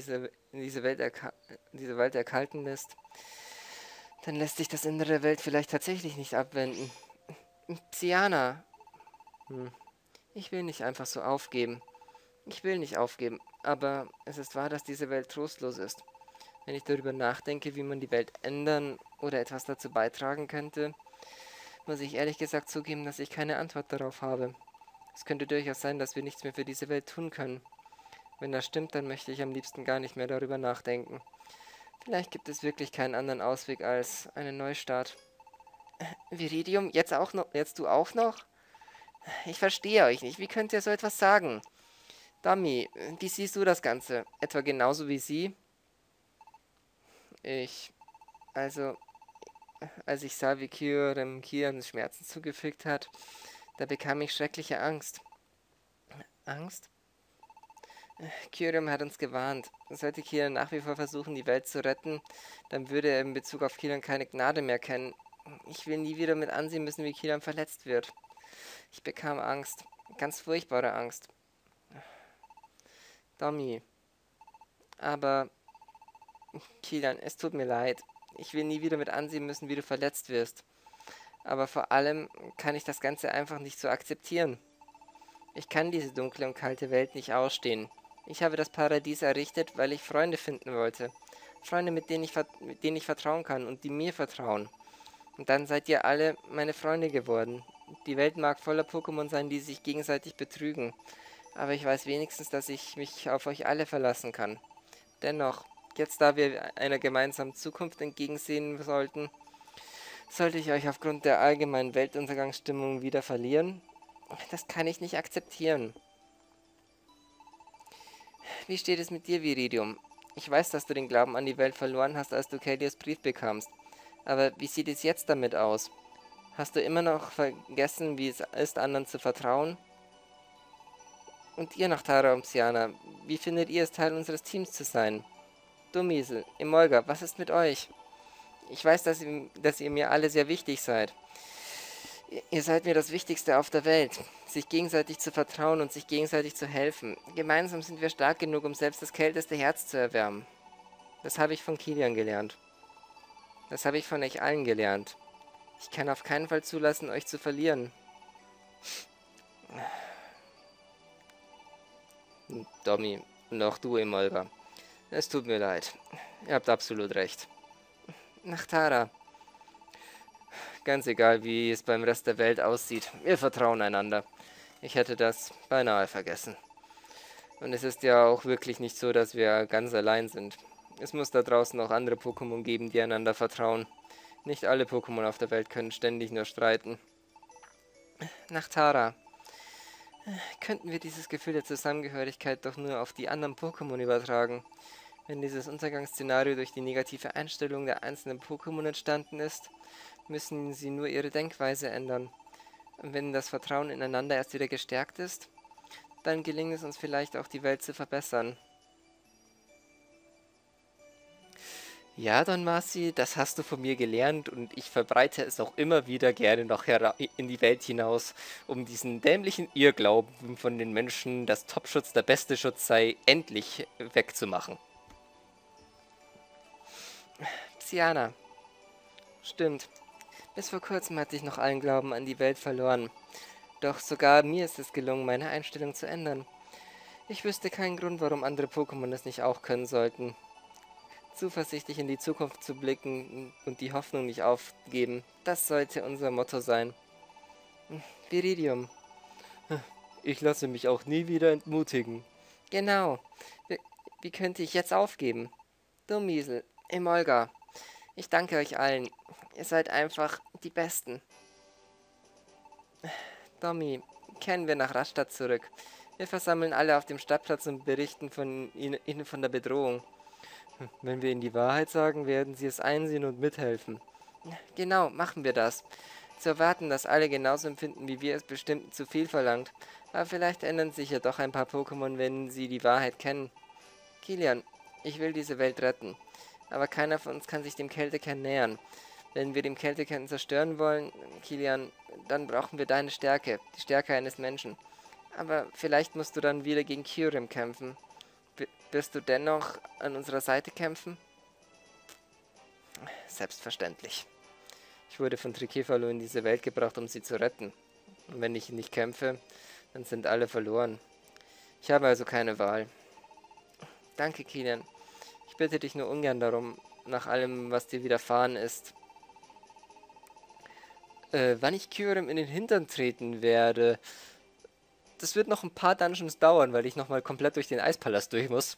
in diese Welt erkalten lässt, dann lässt sich das Ende der Welt vielleicht tatsächlich nicht abwenden. Psyana, ich will nicht einfach so aufgeben. Ich will nicht aufgeben, aber es ist wahr, dass diese Welt trostlos ist. Wenn ich darüber nachdenke, wie man die Welt ändern oder etwas dazu beitragen könnte, muss ich ehrlich gesagt zugeben, dass ich keine Antwort darauf habe. Es könnte durchaus sein, dass wir nichts mehr für diese Welt tun können. Wenn das stimmt, dann möchte ich am liebsten gar nicht mehr darüber nachdenken. Vielleicht gibt es wirklich keinen anderen Ausweg als einen Neustart. Viridium, jetzt du auch noch? Ich verstehe euch nicht. Wie könnt ihr so etwas sagen? Dummy, wie siehst du das Ganze? Etwa genauso wie sie? Also, als ich sah, wie Kyurem Kian Schmerzen zugefügt hat, da bekam ich schreckliche Angst. Angst? Kyurem hat uns gewarnt. Sollte Kian nach wie vor versuchen, die Welt zu retten, dann würde er in Bezug auf Kian keine Gnade mehr kennen. Ich will nie wieder mit ansehen müssen, wie Kian verletzt wird. Ich bekam Angst. Ganz furchtbare Angst. Dommy. Aber, Kian, es tut mir leid. Ich will nie wieder mit ansehen müssen, wie du verletzt wirst. Aber vor allem kann ich das Ganze einfach nicht so akzeptieren. Ich kann diese dunkle und kalte Welt nicht ausstehen. Ich habe das Paradies errichtet, weil ich Freunde finden wollte. Freunde, mit denen ich vertrauen kann und die mir vertrauen. Und dann seid ihr alle meine Freunde geworden. Die Welt mag voller Pokémon sein, die sich gegenseitig betrügen. Aber ich weiß wenigstens, dass ich mich auf euch alle verlassen kann. Dennoch, jetzt da wir einer gemeinsamen Zukunft entgegensehen sollten, sollte ich euch aufgrund der allgemeinen Weltuntergangsstimmung wieder verlieren? Das kann ich nicht akzeptieren. Wie steht es mit dir, Viridium? Ich weiß, dass du den Glauben an die Welt verloren hast, als du Kalias Brief bekamst. Aber wie sieht es jetzt damit aus? Hast du immer noch vergessen, wie es ist, anderen zu vertrauen? Und ihr, Nachtara und Psyana, wie findet ihr es, Teil unseres Teams zu sein? Dummiesel, Emolga, was ist mit euch? Ich weiß, dass ihr mir alle sehr wichtig seid. Ihr seid mir das Wichtigste auf der Welt. Sich gegenseitig zu vertrauen und sich gegenseitig zu helfen. Gemeinsam sind wir stark genug, um selbst das kälteste Herz zu erwärmen. Das habe ich von Kilian gelernt. Das habe ich von euch allen gelernt. Ich kann auf keinen Fall zulassen, euch zu verlieren. Dommy, und auch du, Emolga. Es tut mir leid. Ihr habt absolut recht. Nachtara. Ganz egal, wie es beim Rest der Welt aussieht. Wir vertrauen einander. Ich hätte das beinahe vergessen. Und es ist ja auch wirklich nicht so, dass wir ganz allein sind. Es muss da draußen auch andere Pokémon geben, die einander vertrauen. Nicht alle Pokémon auf der Welt können ständig nur streiten. Nachtara. Könnten wir dieses Gefühl der Zusammengehörigkeit doch nur auf die anderen Pokémon übertragen? Wenn dieses Untergangsszenario durch die negative Einstellung der einzelnen Pokémon entstanden ist, müssen sie nur ihre Denkweise ändern. Und wenn das Vertrauen ineinander erst wieder gestärkt ist, dann gelingt es uns vielleicht auch, die Welt zu verbessern. Ja, Don Marcy, das hast du von mir gelernt und ich verbreite es auch immer wieder gerne noch in die Welt hinaus, um diesen dämlichen Irrglauben von den Menschen, dass Topschutz der beste Schutz sei, endlich wegzumachen. Psyana. Stimmt. Bis vor kurzem hatte ich noch allen Glauben an die Welt verloren. Doch sogar mir ist es gelungen, meine Einstellung zu ändern. Ich wüsste keinen Grund, warum andere Pokémon es nicht auch können sollten. Zuversichtlich in die Zukunft zu blicken und die Hoffnung nicht aufgeben, das sollte unser Motto sein. Viridium. Ich lasse mich auch nie wieder entmutigen. Genau. Wie könnte ich jetzt aufgeben? Dummiesel, Emolga. Ich danke euch allen. Ihr seid einfach die Besten. Domi, kehren wir nach Rastatt zurück. Wir versammeln alle auf dem Stadtplatz und berichten von ihnen von der Bedrohung. Wenn wir ihnen die Wahrheit sagen, werden sie es einsehen und mithelfen. Genau, machen wir das. Zu erwarten, dass alle genauso empfinden wie wir, ist bestimmt zu viel verlangt. Aber vielleicht ändern sich ja doch ein paar Pokémon, wenn sie die Wahrheit kennen. Kilian, ich will diese Welt retten. Aber keiner von uns kann sich dem Kältekern nähern. Wenn wir den Kältekern zerstören wollen, Kilian, dann brauchen wir deine Stärke, die Stärke eines Menschen. Aber vielleicht musst du dann wieder gegen Kyurem kämpfen. Wirst du dennoch an unserer Seite kämpfen? Selbstverständlich. Ich wurde von Trikefalo in diese Welt gebracht, um sie zu retten. Und wenn ich nicht kämpfe, dann sind alle verloren. Ich habe also keine Wahl. Danke, Kilian. Ich bitte dich nur ungern darum, nach allem, was dir widerfahren ist. Wann ich Kyurem in den Hintern treten werde, das wird noch ein paar Dungeons dauern, weil ich nochmal komplett durch den Eispalast durch muss.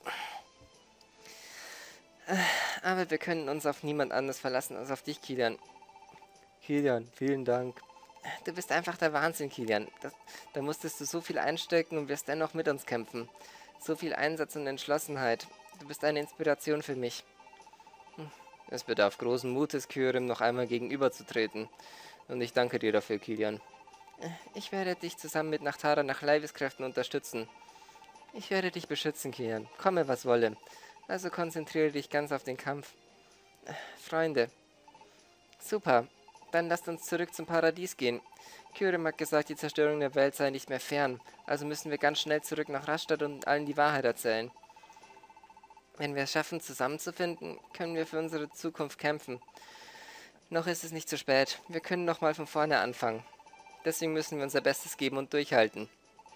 Aber wir können uns auf niemand anderes verlassen als auf dich, Kilian. Kilian, vielen Dank. Du bist einfach der Wahnsinn, Kilian. Da musstest du so viel einstecken und wirst dennoch mit uns kämpfen. So viel Einsatz und Entschlossenheit. Du bist eine Inspiration für mich. Es bedarf großen Mutes, Kyurem noch einmal gegenüberzutreten. Und ich danke dir dafür, Kilian. Ich werde dich zusammen mit Nachtara nach Leibeskräften unterstützen. Ich werde dich beschützen, Kilian. Komme, was wolle. Also konzentriere dich ganz auf den Kampf. Freunde. Super. Dann lasst uns zurück zum Paradies gehen. Kyurem hat gesagt, die Zerstörung der Welt sei nicht mehr fern. Also müssen wir ganz schnell zurück nach Rastatt und allen die Wahrheit erzählen. Wenn wir es schaffen, zusammenzufinden, können wir für unsere Zukunft kämpfen. Noch ist es nicht zu spät. Wir können nochmal von vorne anfangen. Deswegen müssen wir unser Bestes geben und durchhalten.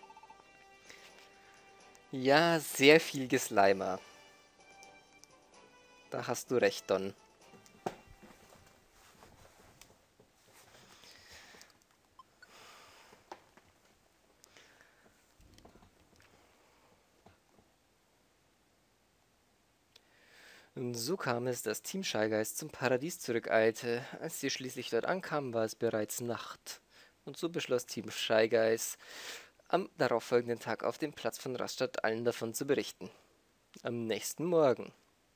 Ja, sehr viel Geslimer. Da hast du recht, Don. Und so kam es, dass Team Shy Guys zum Paradies zurückeilte. Als sie schließlich dort ankamen, war es bereits Nacht. Und so beschloss Team Shy Guys, am darauffolgenden Tag auf dem Platz von Rastatt allen davon zu berichten. Am nächsten Morgen.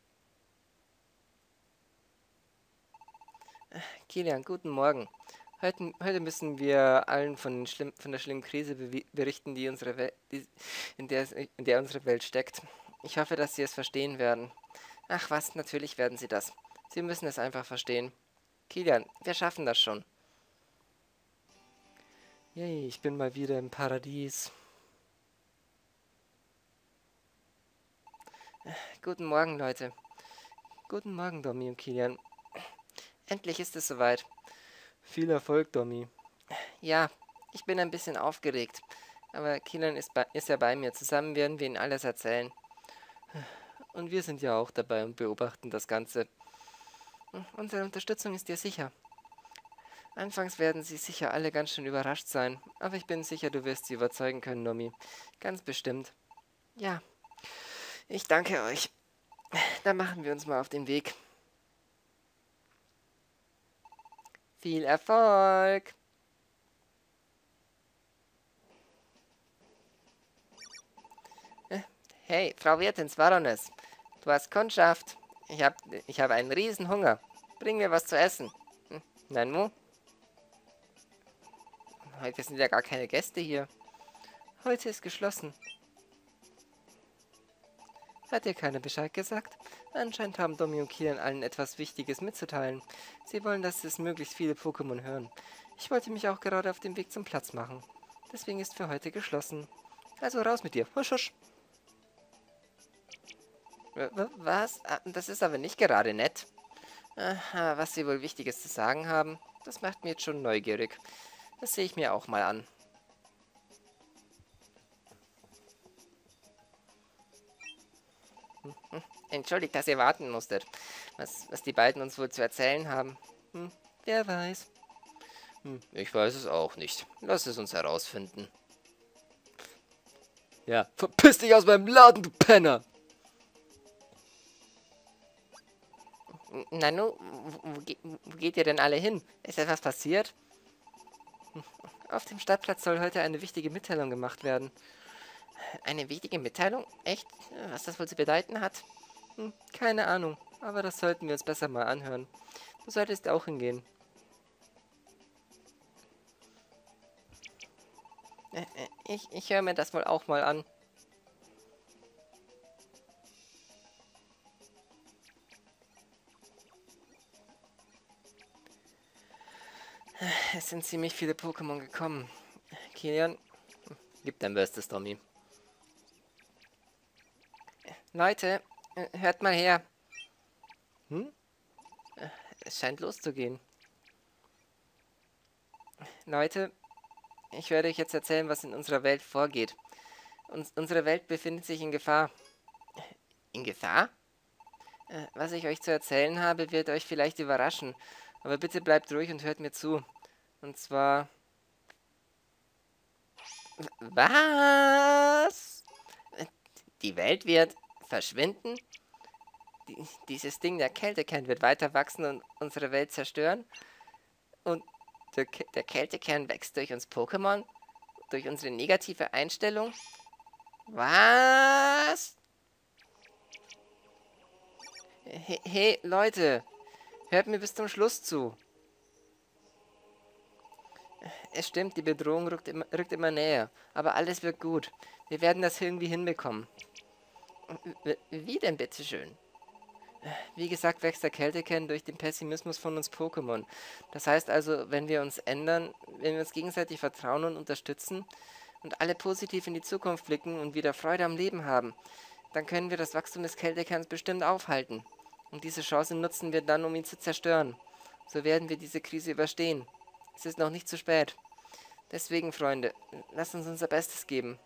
Kilian, guten Morgen. Heute müssen wir allen von der schlimmen Krise berichten, in der unsere Welt steckt. Ich hoffe, dass Sie es verstehen werden. Ach was, natürlich werden Sie das. Sie müssen es einfach verstehen. Kilian, wir schaffen das schon. Yay, ich bin mal wieder im Paradies. Guten Morgen, Leute. Guten Morgen, Domi und Kilian. Endlich ist es soweit. Viel Erfolg, Domi. Ja, ich bin ein bisschen aufgeregt. Aber Kilian ist ja bei mir. Zusammen werden wir Ihnen alles erzählen. Und wir sind ja auch dabei und beobachten das Ganze. Unsere Unterstützung ist dir sicher. Anfangs werden sie sicher alle ganz schön überrascht sein, aber ich bin sicher, du wirst sie überzeugen können, Nomi. Ganz bestimmt. Ja, ich danke euch. Dann machen wir uns mal auf den Weg. Viel Erfolg! Hey, Frau Wirtin, Baroness. Du hast Kundschaft. Ich hab einen riesen Hunger. Bring mir was zu essen. Nein, Mu? Heute sind ja gar keine Gäste hier. Heute ist geschlossen. Hat dir keiner Bescheid gesagt? Anscheinend haben Domi und Kilian allen etwas Wichtiges mitzuteilen. Sie wollen, dass es möglichst viele Pokémon hören. Ich wollte mich auch gerade auf den Weg zum Platz machen. Deswegen ist für heute geschlossen. Also raus mit dir. Husch, husch. Was? Das ist aber nicht gerade nett. Aha, was sie wohl Wichtiges zu sagen haben, das macht mir jetzt schon neugierig. Das sehe ich mir auch mal an. Entschuldigt, dass ihr warten musstet. Was die beiden uns wohl zu erzählen haben. Wer weiß. Ich weiß es auch nicht. Lass es uns herausfinden. Ja, verpiss dich aus meinem Laden, du Penner! Nanu, wo geht ihr denn alle hin? Ist etwas passiert? Auf dem Stadtplatz soll heute eine wichtige Mitteilung gemacht werden. Eine wichtige Mitteilung? Echt? Was das wohl zu bedeuten hat? Keine Ahnung, aber das sollten wir uns besser mal anhören. Du solltest auch hingehen. Ich höre mir das wohl auch mal an. Es sind ziemlich viele Pokémon gekommen. Kilian, gib dein Bestes, Tommy. Leute, hört mal her. Es scheint loszugehen. Leute, ich werde euch jetzt erzählen, was in unserer Welt vorgeht. Unsere Welt befindet sich in Gefahr. In Gefahr? Was ich euch zu erzählen habe, wird euch vielleicht überraschen. Aber bitte bleibt ruhig und hört mir zu. Und zwar... Was? Die Welt wird verschwinden? Dieses Ding der Kältekern wird weiter wachsen und unsere Welt zerstören? Und der Kältekern wächst durch uns Pokémon? Durch unsere negative Einstellung? Was? Hey, Leute, hört mir bis zum Schluss zu. Es stimmt, die Bedrohung rückt immer näher, aber alles wird gut. Wir werden das irgendwie hinbekommen. Wie denn, bitteschön? Wie gesagt, wächst der Kältekern durch den Pessimismus von uns Pokémon. Das heißt also, wenn wir uns ändern, wenn wir uns gegenseitig vertrauen und unterstützen und alle positiv in die Zukunft blicken und wieder Freude am Leben haben, dann können wir das Wachstum des Kältekerns bestimmt aufhalten. Und diese Chance nutzen wir dann, um ihn zu zerstören. So werden wir diese Krise überstehen. Es ist noch nicht zu spät. Deswegen, Freunde, lasst uns unser Bestes geben.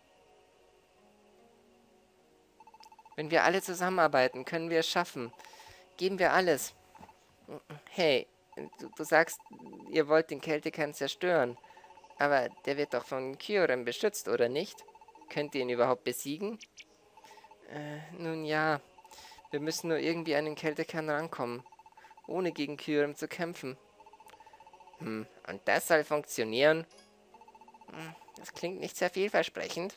Wenn wir alle zusammenarbeiten, können wir es schaffen. Geben wir alles. Hey, du sagst, ihr wollt den Kältekern zerstören. Aber der wird doch von Kyurem beschützt, oder nicht? Könnt ihr ihn überhaupt besiegen? Nun ja, wir müssen nur irgendwie an den Kältekern rankommen, ohne gegen Kyurem zu kämpfen. Und das soll funktionieren? Das klingt nicht sehr vielversprechend.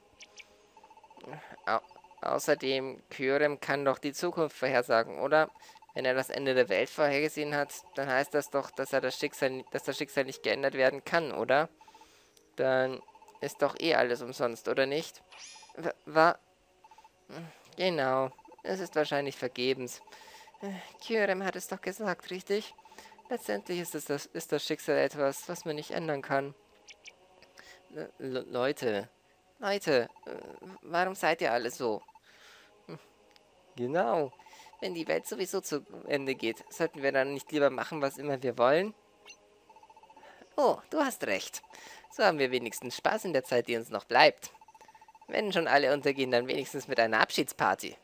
Außerdem, Kyurem kann doch die Zukunft vorhersagen, oder? Wenn er das Ende der Welt vorhergesehen hat, dann heißt das doch, dass das Schicksal nicht geändert werden kann, oder? Dann ist doch eh alles umsonst, oder nicht? Genau, es ist wahrscheinlich vergebens. Kyurem hat es doch gesagt, richtig? Letztendlich ist das Schicksal etwas, was man nicht ändern kann. Leute, warum seid ihr alle so? Genau. Wenn die Welt sowieso zu Ende geht, sollten wir dann nicht lieber machen, was immer wir wollen? Oh, du hast recht. So haben wir wenigstens Spaß in der Zeit, die uns noch bleibt. Wenn schon alle untergehen, dann wenigstens mit einer Abschiedsparty.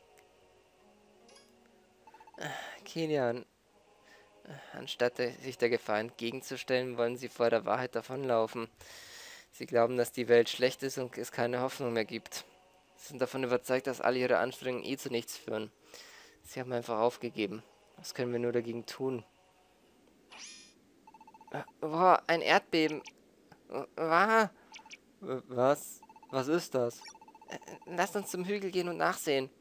Kilian, anstatt sich der Gefahr entgegenzustellen, wollen sie vor der Wahrheit davonlaufen. Sie glauben, dass die Welt schlecht ist und es keine Hoffnung mehr gibt. Sie sind davon überzeugt, dass alle ihre Anstrengungen eh zu nichts führen. Sie haben einfach aufgegeben. Was können wir nur dagegen tun? Boah, ein Erdbeben. Was? Was ist das? Lasst uns zum Hügel gehen und nachsehen.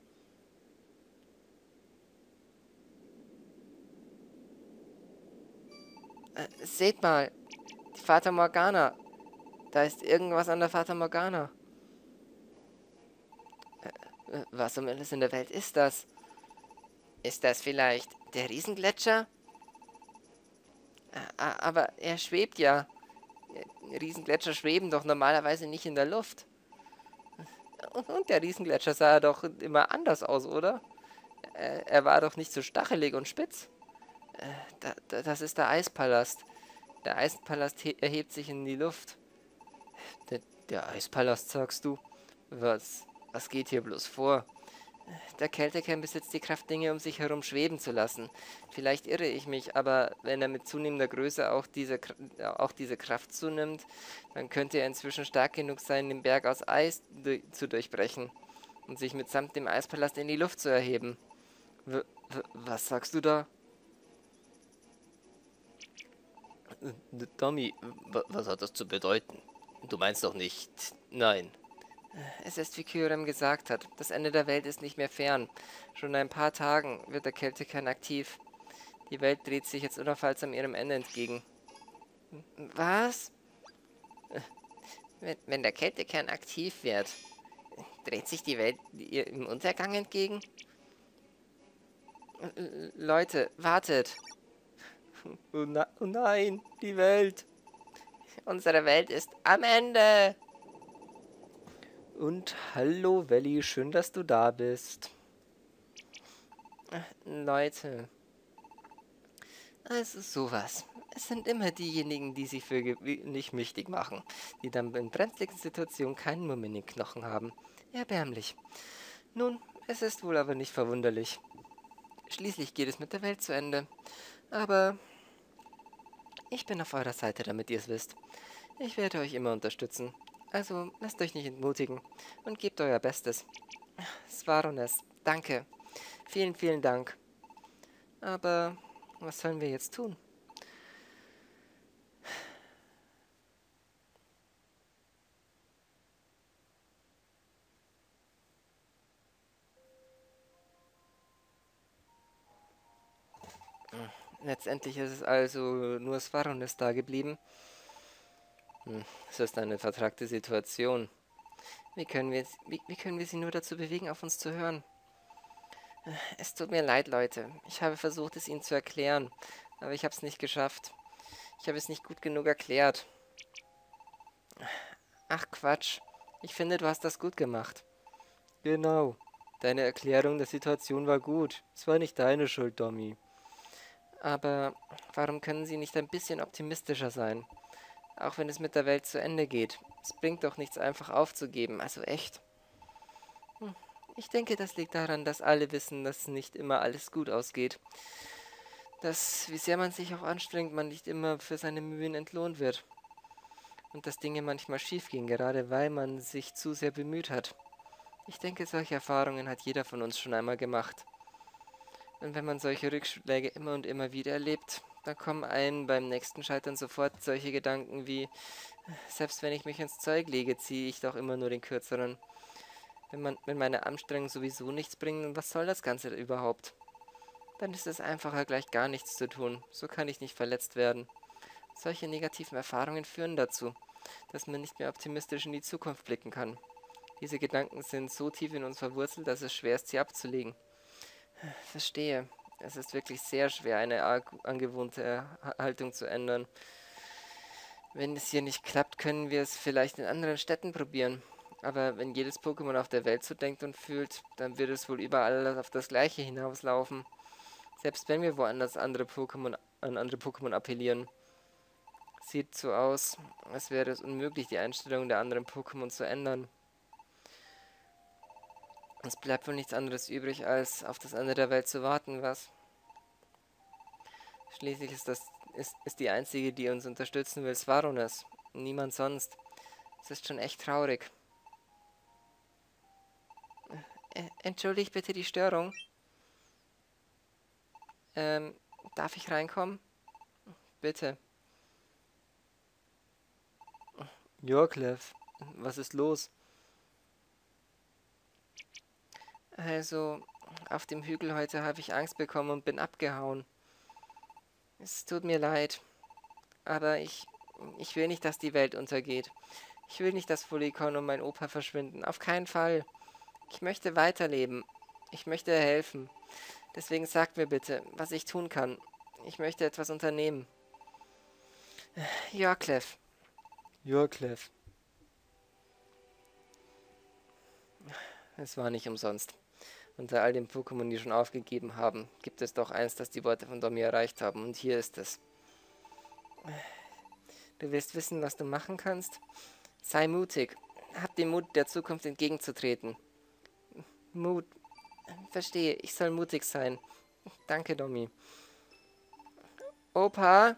Seht mal, die Fata Morgana. Da ist irgendwas an der Fata Morgana. Was um alles in der Welt ist das? Ist das vielleicht der Riesengletscher? Aber er schwebt ja. Riesengletscher schweben doch normalerweise nicht in der Luft. Und der Riesengletscher sah doch immer anders aus, oder? Er war doch nicht so stachelig und spitz. Das ist der Eispalast. Der Eispalast erhebt sich in die Luft. Der Eispalast, sagst du? Was geht hier bloß vor? Der Kältekern besitzt die Kraft, Dinge um sich herum schweben zu lassen. Vielleicht irre ich mich, aber wenn er mit zunehmender Größe auch diese Kraft zunimmt, dann könnte er inzwischen stark genug sein, den Berg aus Eis zu durchbrechen und sich mitsamt dem Eispalast in die Luft zu erheben. Was sagst du da? Tommy, was hat das zu bedeuten? Du meinst doch nicht... Nein. Es ist, wie Kyurem gesagt hat, das Ende der Welt ist nicht mehr fern. Schon in ein paar Tagen wird der Kältekern aktiv. Die Welt dreht sich jetzt unaufhaltsam ihrem Ende entgegen. Was? Wenn der Kältekern aktiv wird, dreht sich die Welt ihrem Untergang entgegen? Leute, wartet! Oh nein, die Welt! Unsere Welt ist am Ende! Und hallo Welli, schön, dass du da bist. Leute, es ist sowas. Es sind immer diejenigen, die sich für nicht mächtig machen, die dann in brenzligen Situationen keinen Mumm in den Knochen haben. Erbärmlich. Nun, es ist wohl aber nicht verwunderlich. Schließlich geht es mit der Welt zu Ende. Aber ich bin auf eurer Seite, damit ihr es wisst. Ich werde euch immer unterstützen. Also lasst euch nicht entmutigen und gebt euer Bestes. Svarones, danke. Vielen, vielen Dank. Aber was sollen wir jetzt tun? Letztendlich ist es also nur Svarones da geblieben. Es ist eine vertragte Situation. Wie können wir sie nur dazu bewegen, auf uns zu hören? Es tut mir leid, Leute. Ich habe versucht, es ihnen zu erklären, aber ich habe es nicht geschafft. Ich habe es nicht gut genug erklärt. Ach Quatsch. Ich finde, du hast das gut gemacht. Genau. Deine Erklärung der Situation war gut. Es war nicht deine Schuld, Tommy. Aber warum können Sie nicht ein bisschen optimistischer sein? Auch wenn es mit der Welt zu Ende geht. Es bringt doch nichts, einfach aufzugeben. Also echt. Ich denke, das liegt daran, dass alle wissen, dass nicht immer alles gut ausgeht. Dass, wie sehr man sich auch anstrengt, man nicht immer für seine Mühen entlohnt wird. Und dass Dinge manchmal schief gehen, gerade weil man sich zu sehr bemüht hat. Ich denke, solche Erfahrungen hat jeder von uns schon einmal gemacht. Und wenn man solche Rückschläge immer und immer wieder erlebt, dann kommen einem beim nächsten Scheitern sofort solche Gedanken wie, selbst wenn ich mich ins Zeug lege, ziehe ich doch immer nur den Kürzeren. Wenn meine Anstrengungen sowieso nichts bringen, was soll das Ganze überhaupt? Dann ist es einfacher, gleich gar nichts zu tun. So kann ich nicht verletzt werden. Solche negativen Erfahrungen führen dazu, dass man nicht mehr optimistisch in die Zukunft blicken kann. Diese Gedanken sind so tief in uns verwurzelt, dass es schwer ist, sie abzulegen. Verstehe. Es ist wirklich sehr schwer, eine angewohnte Haltung zu ändern. Wenn es hier nicht klappt, können wir es vielleicht in anderen Städten probieren. Aber wenn jedes Pokémon auf der Welt so denkt und fühlt, dann wird es wohl überall auf das Gleiche hinauslaufen. Selbst wenn wir woanders an andere Pokémon appellieren. Sieht so aus, als wäre es unmöglich, die Einstellung der anderen Pokémon zu ändern. Es bleibt wohl nichts anderes übrig, als auf das Ende der Welt zu warten, was? Schließlich ist die einzige, die uns unterstützen will, Svarones. Niemand sonst. Es ist schon echt traurig. Entschuldigt bitte die Störung. Darf ich reinkommen? Bitte. Ja, Clef. Was ist los? Also, auf dem Hügel heute habe ich Angst bekommen und bin abgehauen. Es tut mir leid, aber ich will nicht, dass die Welt untergeht. Ich will nicht, dass Fulicon und mein Opa verschwinden. Auf keinen Fall. Ich möchte weiterleben. Ich möchte helfen. Deswegen sagt mir bitte, was ich tun kann. Ich möchte etwas unternehmen. Ja, Clef. Ja, Clef. Es war nicht umsonst. Unter all den Pokémon, die schon aufgegeben haben, gibt es doch eins, das die Worte von Domi erreicht haben. Und hier ist es. Du willst wissen, was du machen kannst? Sei mutig. Hab den Mut, der Zukunft entgegenzutreten. Mut. Verstehe, ich soll mutig sein. Danke, Domi. Opa?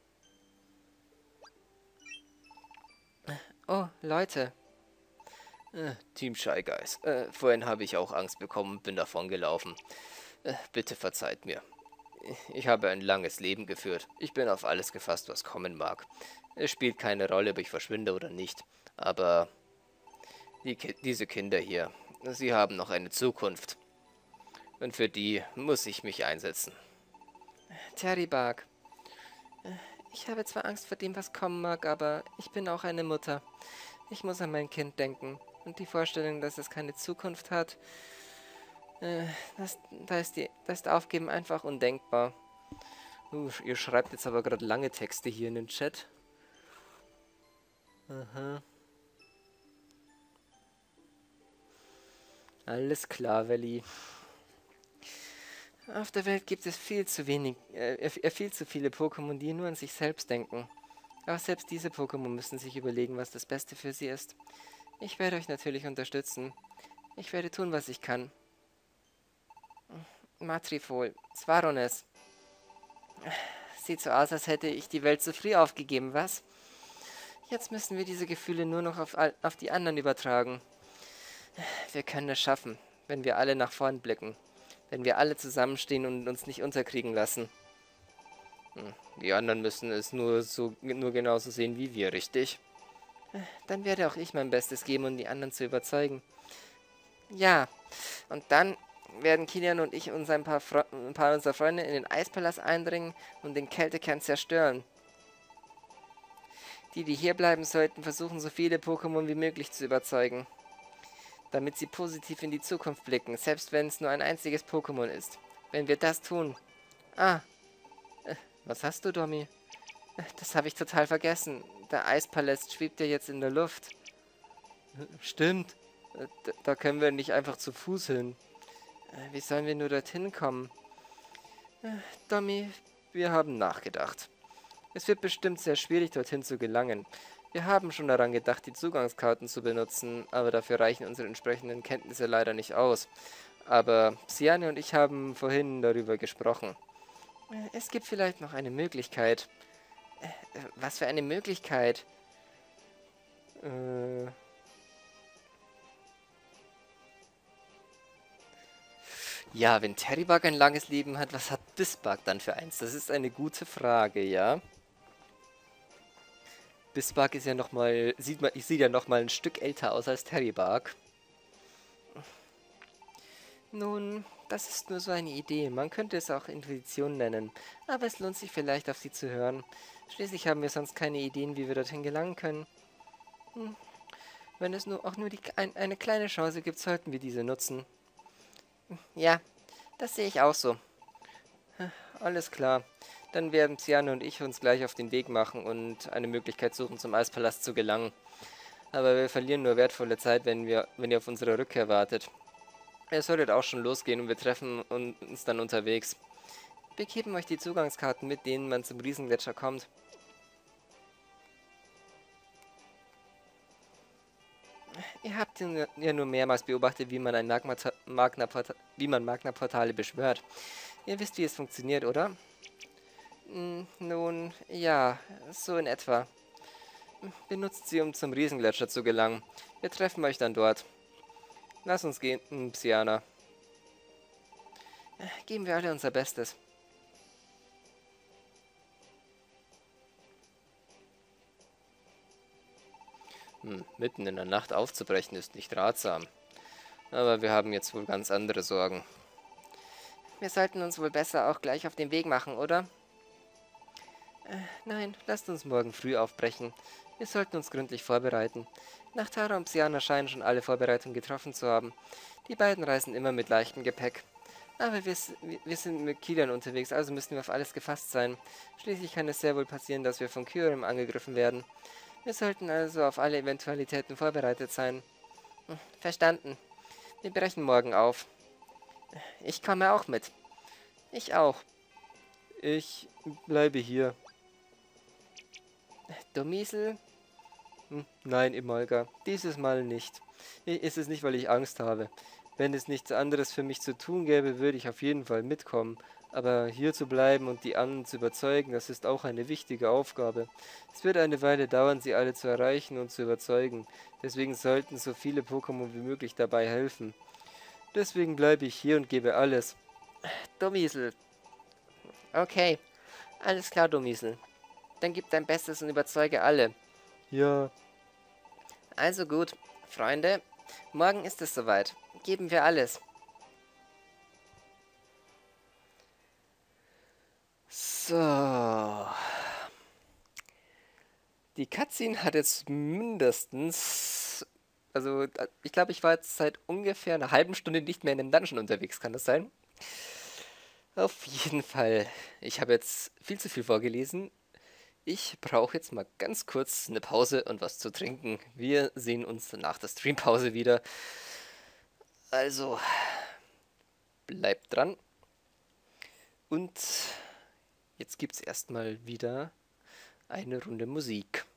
Oh, Leute. Team Shy Guys. Vorhin habe ich auch Angst bekommen und bin davon gelaufen. Bitte verzeiht mir. Ich habe ein langes Leben geführt. Ich bin auf alles gefasst, was kommen mag. Es spielt keine Rolle, ob ich verschwinde oder nicht. Aber diese Kinder hier, sie haben noch eine Zukunft. Und für die muss ich mich einsetzen. Terry Bark, ich habe zwar Angst vor dem, was kommen mag, aber ich bin auch eine Mutter. Ich muss an mein Kind denken. Und die Vorstellung, dass es keine Zukunft hat, da ist Aufgeben einfach undenkbar. Ihr schreibt jetzt aber gerade lange Texte hier in den Chat. Aha. Alles klar, Welli. Auf der Welt gibt es viel zu viele Pokémon, die nur an sich selbst denken. Aber selbst diese Pokémon müssen sich überlegen, was das Beste für sie ist. Ich werde euch natürlich unterstützen. Ich werde tun, was ich kann. Matrifol, Svarones. Sieht so aus, als hätte ich die Welt zu früh aufgegeben, was? Jetzt müssen wir diese Gefühle nur noch auf die anderen übertragen. Wir können es schaffen, wenn wir alle nach vorn blicken. Wenn wir alle zusammenstehen und uns nicht unterkriegen lassen. Die anderen müssen es nur genauso sehen wie wir, richtig? Dann werde auch ich mein Bestes geben, um die anderen zu überzeugen. Ja, und dann werden Kilian und ich ein paar unserer Freunde in den Eispalast eindringen und den Kältekern zerstören. Die hier bleiben sollten, versuchen so viele Pokémon wie möglich zu überzeugen. Damit sie positiv in die Zukunft blicken, selbst wenn es nur ein einziges Pokémon ist. Wenn wir das tun... was hast du, Domi? Das habe ich total vergessen. Der Eispalast schwebt ja jetzt in der Luft. Stimmt. Da können wir nicht einfach zu Fuß hin. Wie sollen wir nur dorthin kommen? Domi, wir haben nachgedacht. Es wird bestimmt sehr schwierig, dorthin zu gelangen. Wir haben schon daran gedacht, die Zugangskarten zu benutzen, aber dafür reichen unsere entsprechenden Kenntnisse leider nicht aus. Aber Siane und ich haben vorhin darüber gesprochen. Es gibt vielleicht noch eine Möglichkeit. Was für eine Möglichkeit? Ja, wenn Terrybug ein langes Leben hat, was hat Bisbug dann für eins? Das ist eine gute Frage, ja. Bisbug ist ja nochmal, sieht ja nochmal ein Stück älter aus als Terrybug. Nun, das ist nur so eine Idee. Man könnte es auch Intuition nennen. Aber es lohnt sich vielleicht, auf sie zu hören. Schließlich haben wir sonst keine Ideen, wie wir dorthin gelangen können. Wenn es auch nur eine kleine Chance gibt, sollten wir diese nutzen. Ja, das sehe ich auch so. Alles klar. Dann werden Siane und ich uns gleich auf den Weg machen und eine Möglichkeit suchen, zum Eispalast zu gelangen. Aber wir verlieren nur wertvolle Zeit, wenn ihr auf unsere Rückkehr wartet. Es solltet auch schon losgehen und wir treffen uns dann unterwegs. Wir geben euch die Zugangskarten, mit denen man zum Riesengletscher kommt. Ihr habt ja nur mehrmals beobachtet, wie man Magna-Portale beschwört. Ihr wisst, wie es funktioniert, oder? Nun, ja, so in etwa. Benutzt sie, um zum Riesengletscher zu gelangen. Wir treffen euch dann dort. Lass uns gehen, Psyana. Geben wir alle unser Bestes. Mitten in der Nacht aufzubrechen ist nicht ratsam. Aber wir haben jetzt wohl ganz andere Sorgen. Wir sollten uns wohl besser auch gleich auf den Weg machen, oder? Nein, lasst uns morgen früh aufbrechen. Wir sollten uns gründlich vorbereiten. Nach Tara und Psyana scheinen schon alle Vorbereitungen getroffen zu haben. Die beiden reisen immer mit leichtem Gepäck. Aber wir sind mit Kilian unterwegs, also müssen wir auf alles gefasst sein. Schließlich kann es sehr wohl passieren, dass wir von Kyurem angegriffen werden. Wir sollten also auf alle Eventualitäten vorbereitet sein. Verstanden. Wir brechen morgen auf. Ich komme auch mit. Ich auch. Ich bleibe hier. Domiesel? Nein, Imolga, dieses Mal nicht. Ist es nicht, weil ich Angst habe. Wenn es nichts anderes für mich zu tun gäbe, würde ich auf jeden Fall mitkommen. Aber hier zu bleiben und die anderen zu überzeugen, das ist auch eine wichtige Aufgabe. Es wird eine Weile dauern, sie alle zu erreichen und zu überzeugen. Deswegen sollten so viele Pokémon wie möglich dabei helfen. Deswegen bleibe ich hier und gebe alles. Dummiesel. Okay, alles klar, Dummiesel. Dann gib dein Bestes und überzeuge alle. Ja, Also gut, Freunde, morgen ist es soweit. Geben wir alles. so. Die Cutscene hat jetzt mindestens... Also, ich glaube, ich war jetzt seit ungefähr einer halben Stunde nicht mehr in dem Dungeon unterwegs, kann das sein? Auf jeden Fall. Ich habe jetzt viel zu viel vorgelesen. Ich brauche jetzt mal ganz kurz eine Pause und was zu trinken. Wir sehen uns nach der Streampause wieder. Also, bleibt dran. Und jetzt gibt es erstmal wieder eine Runde Musik.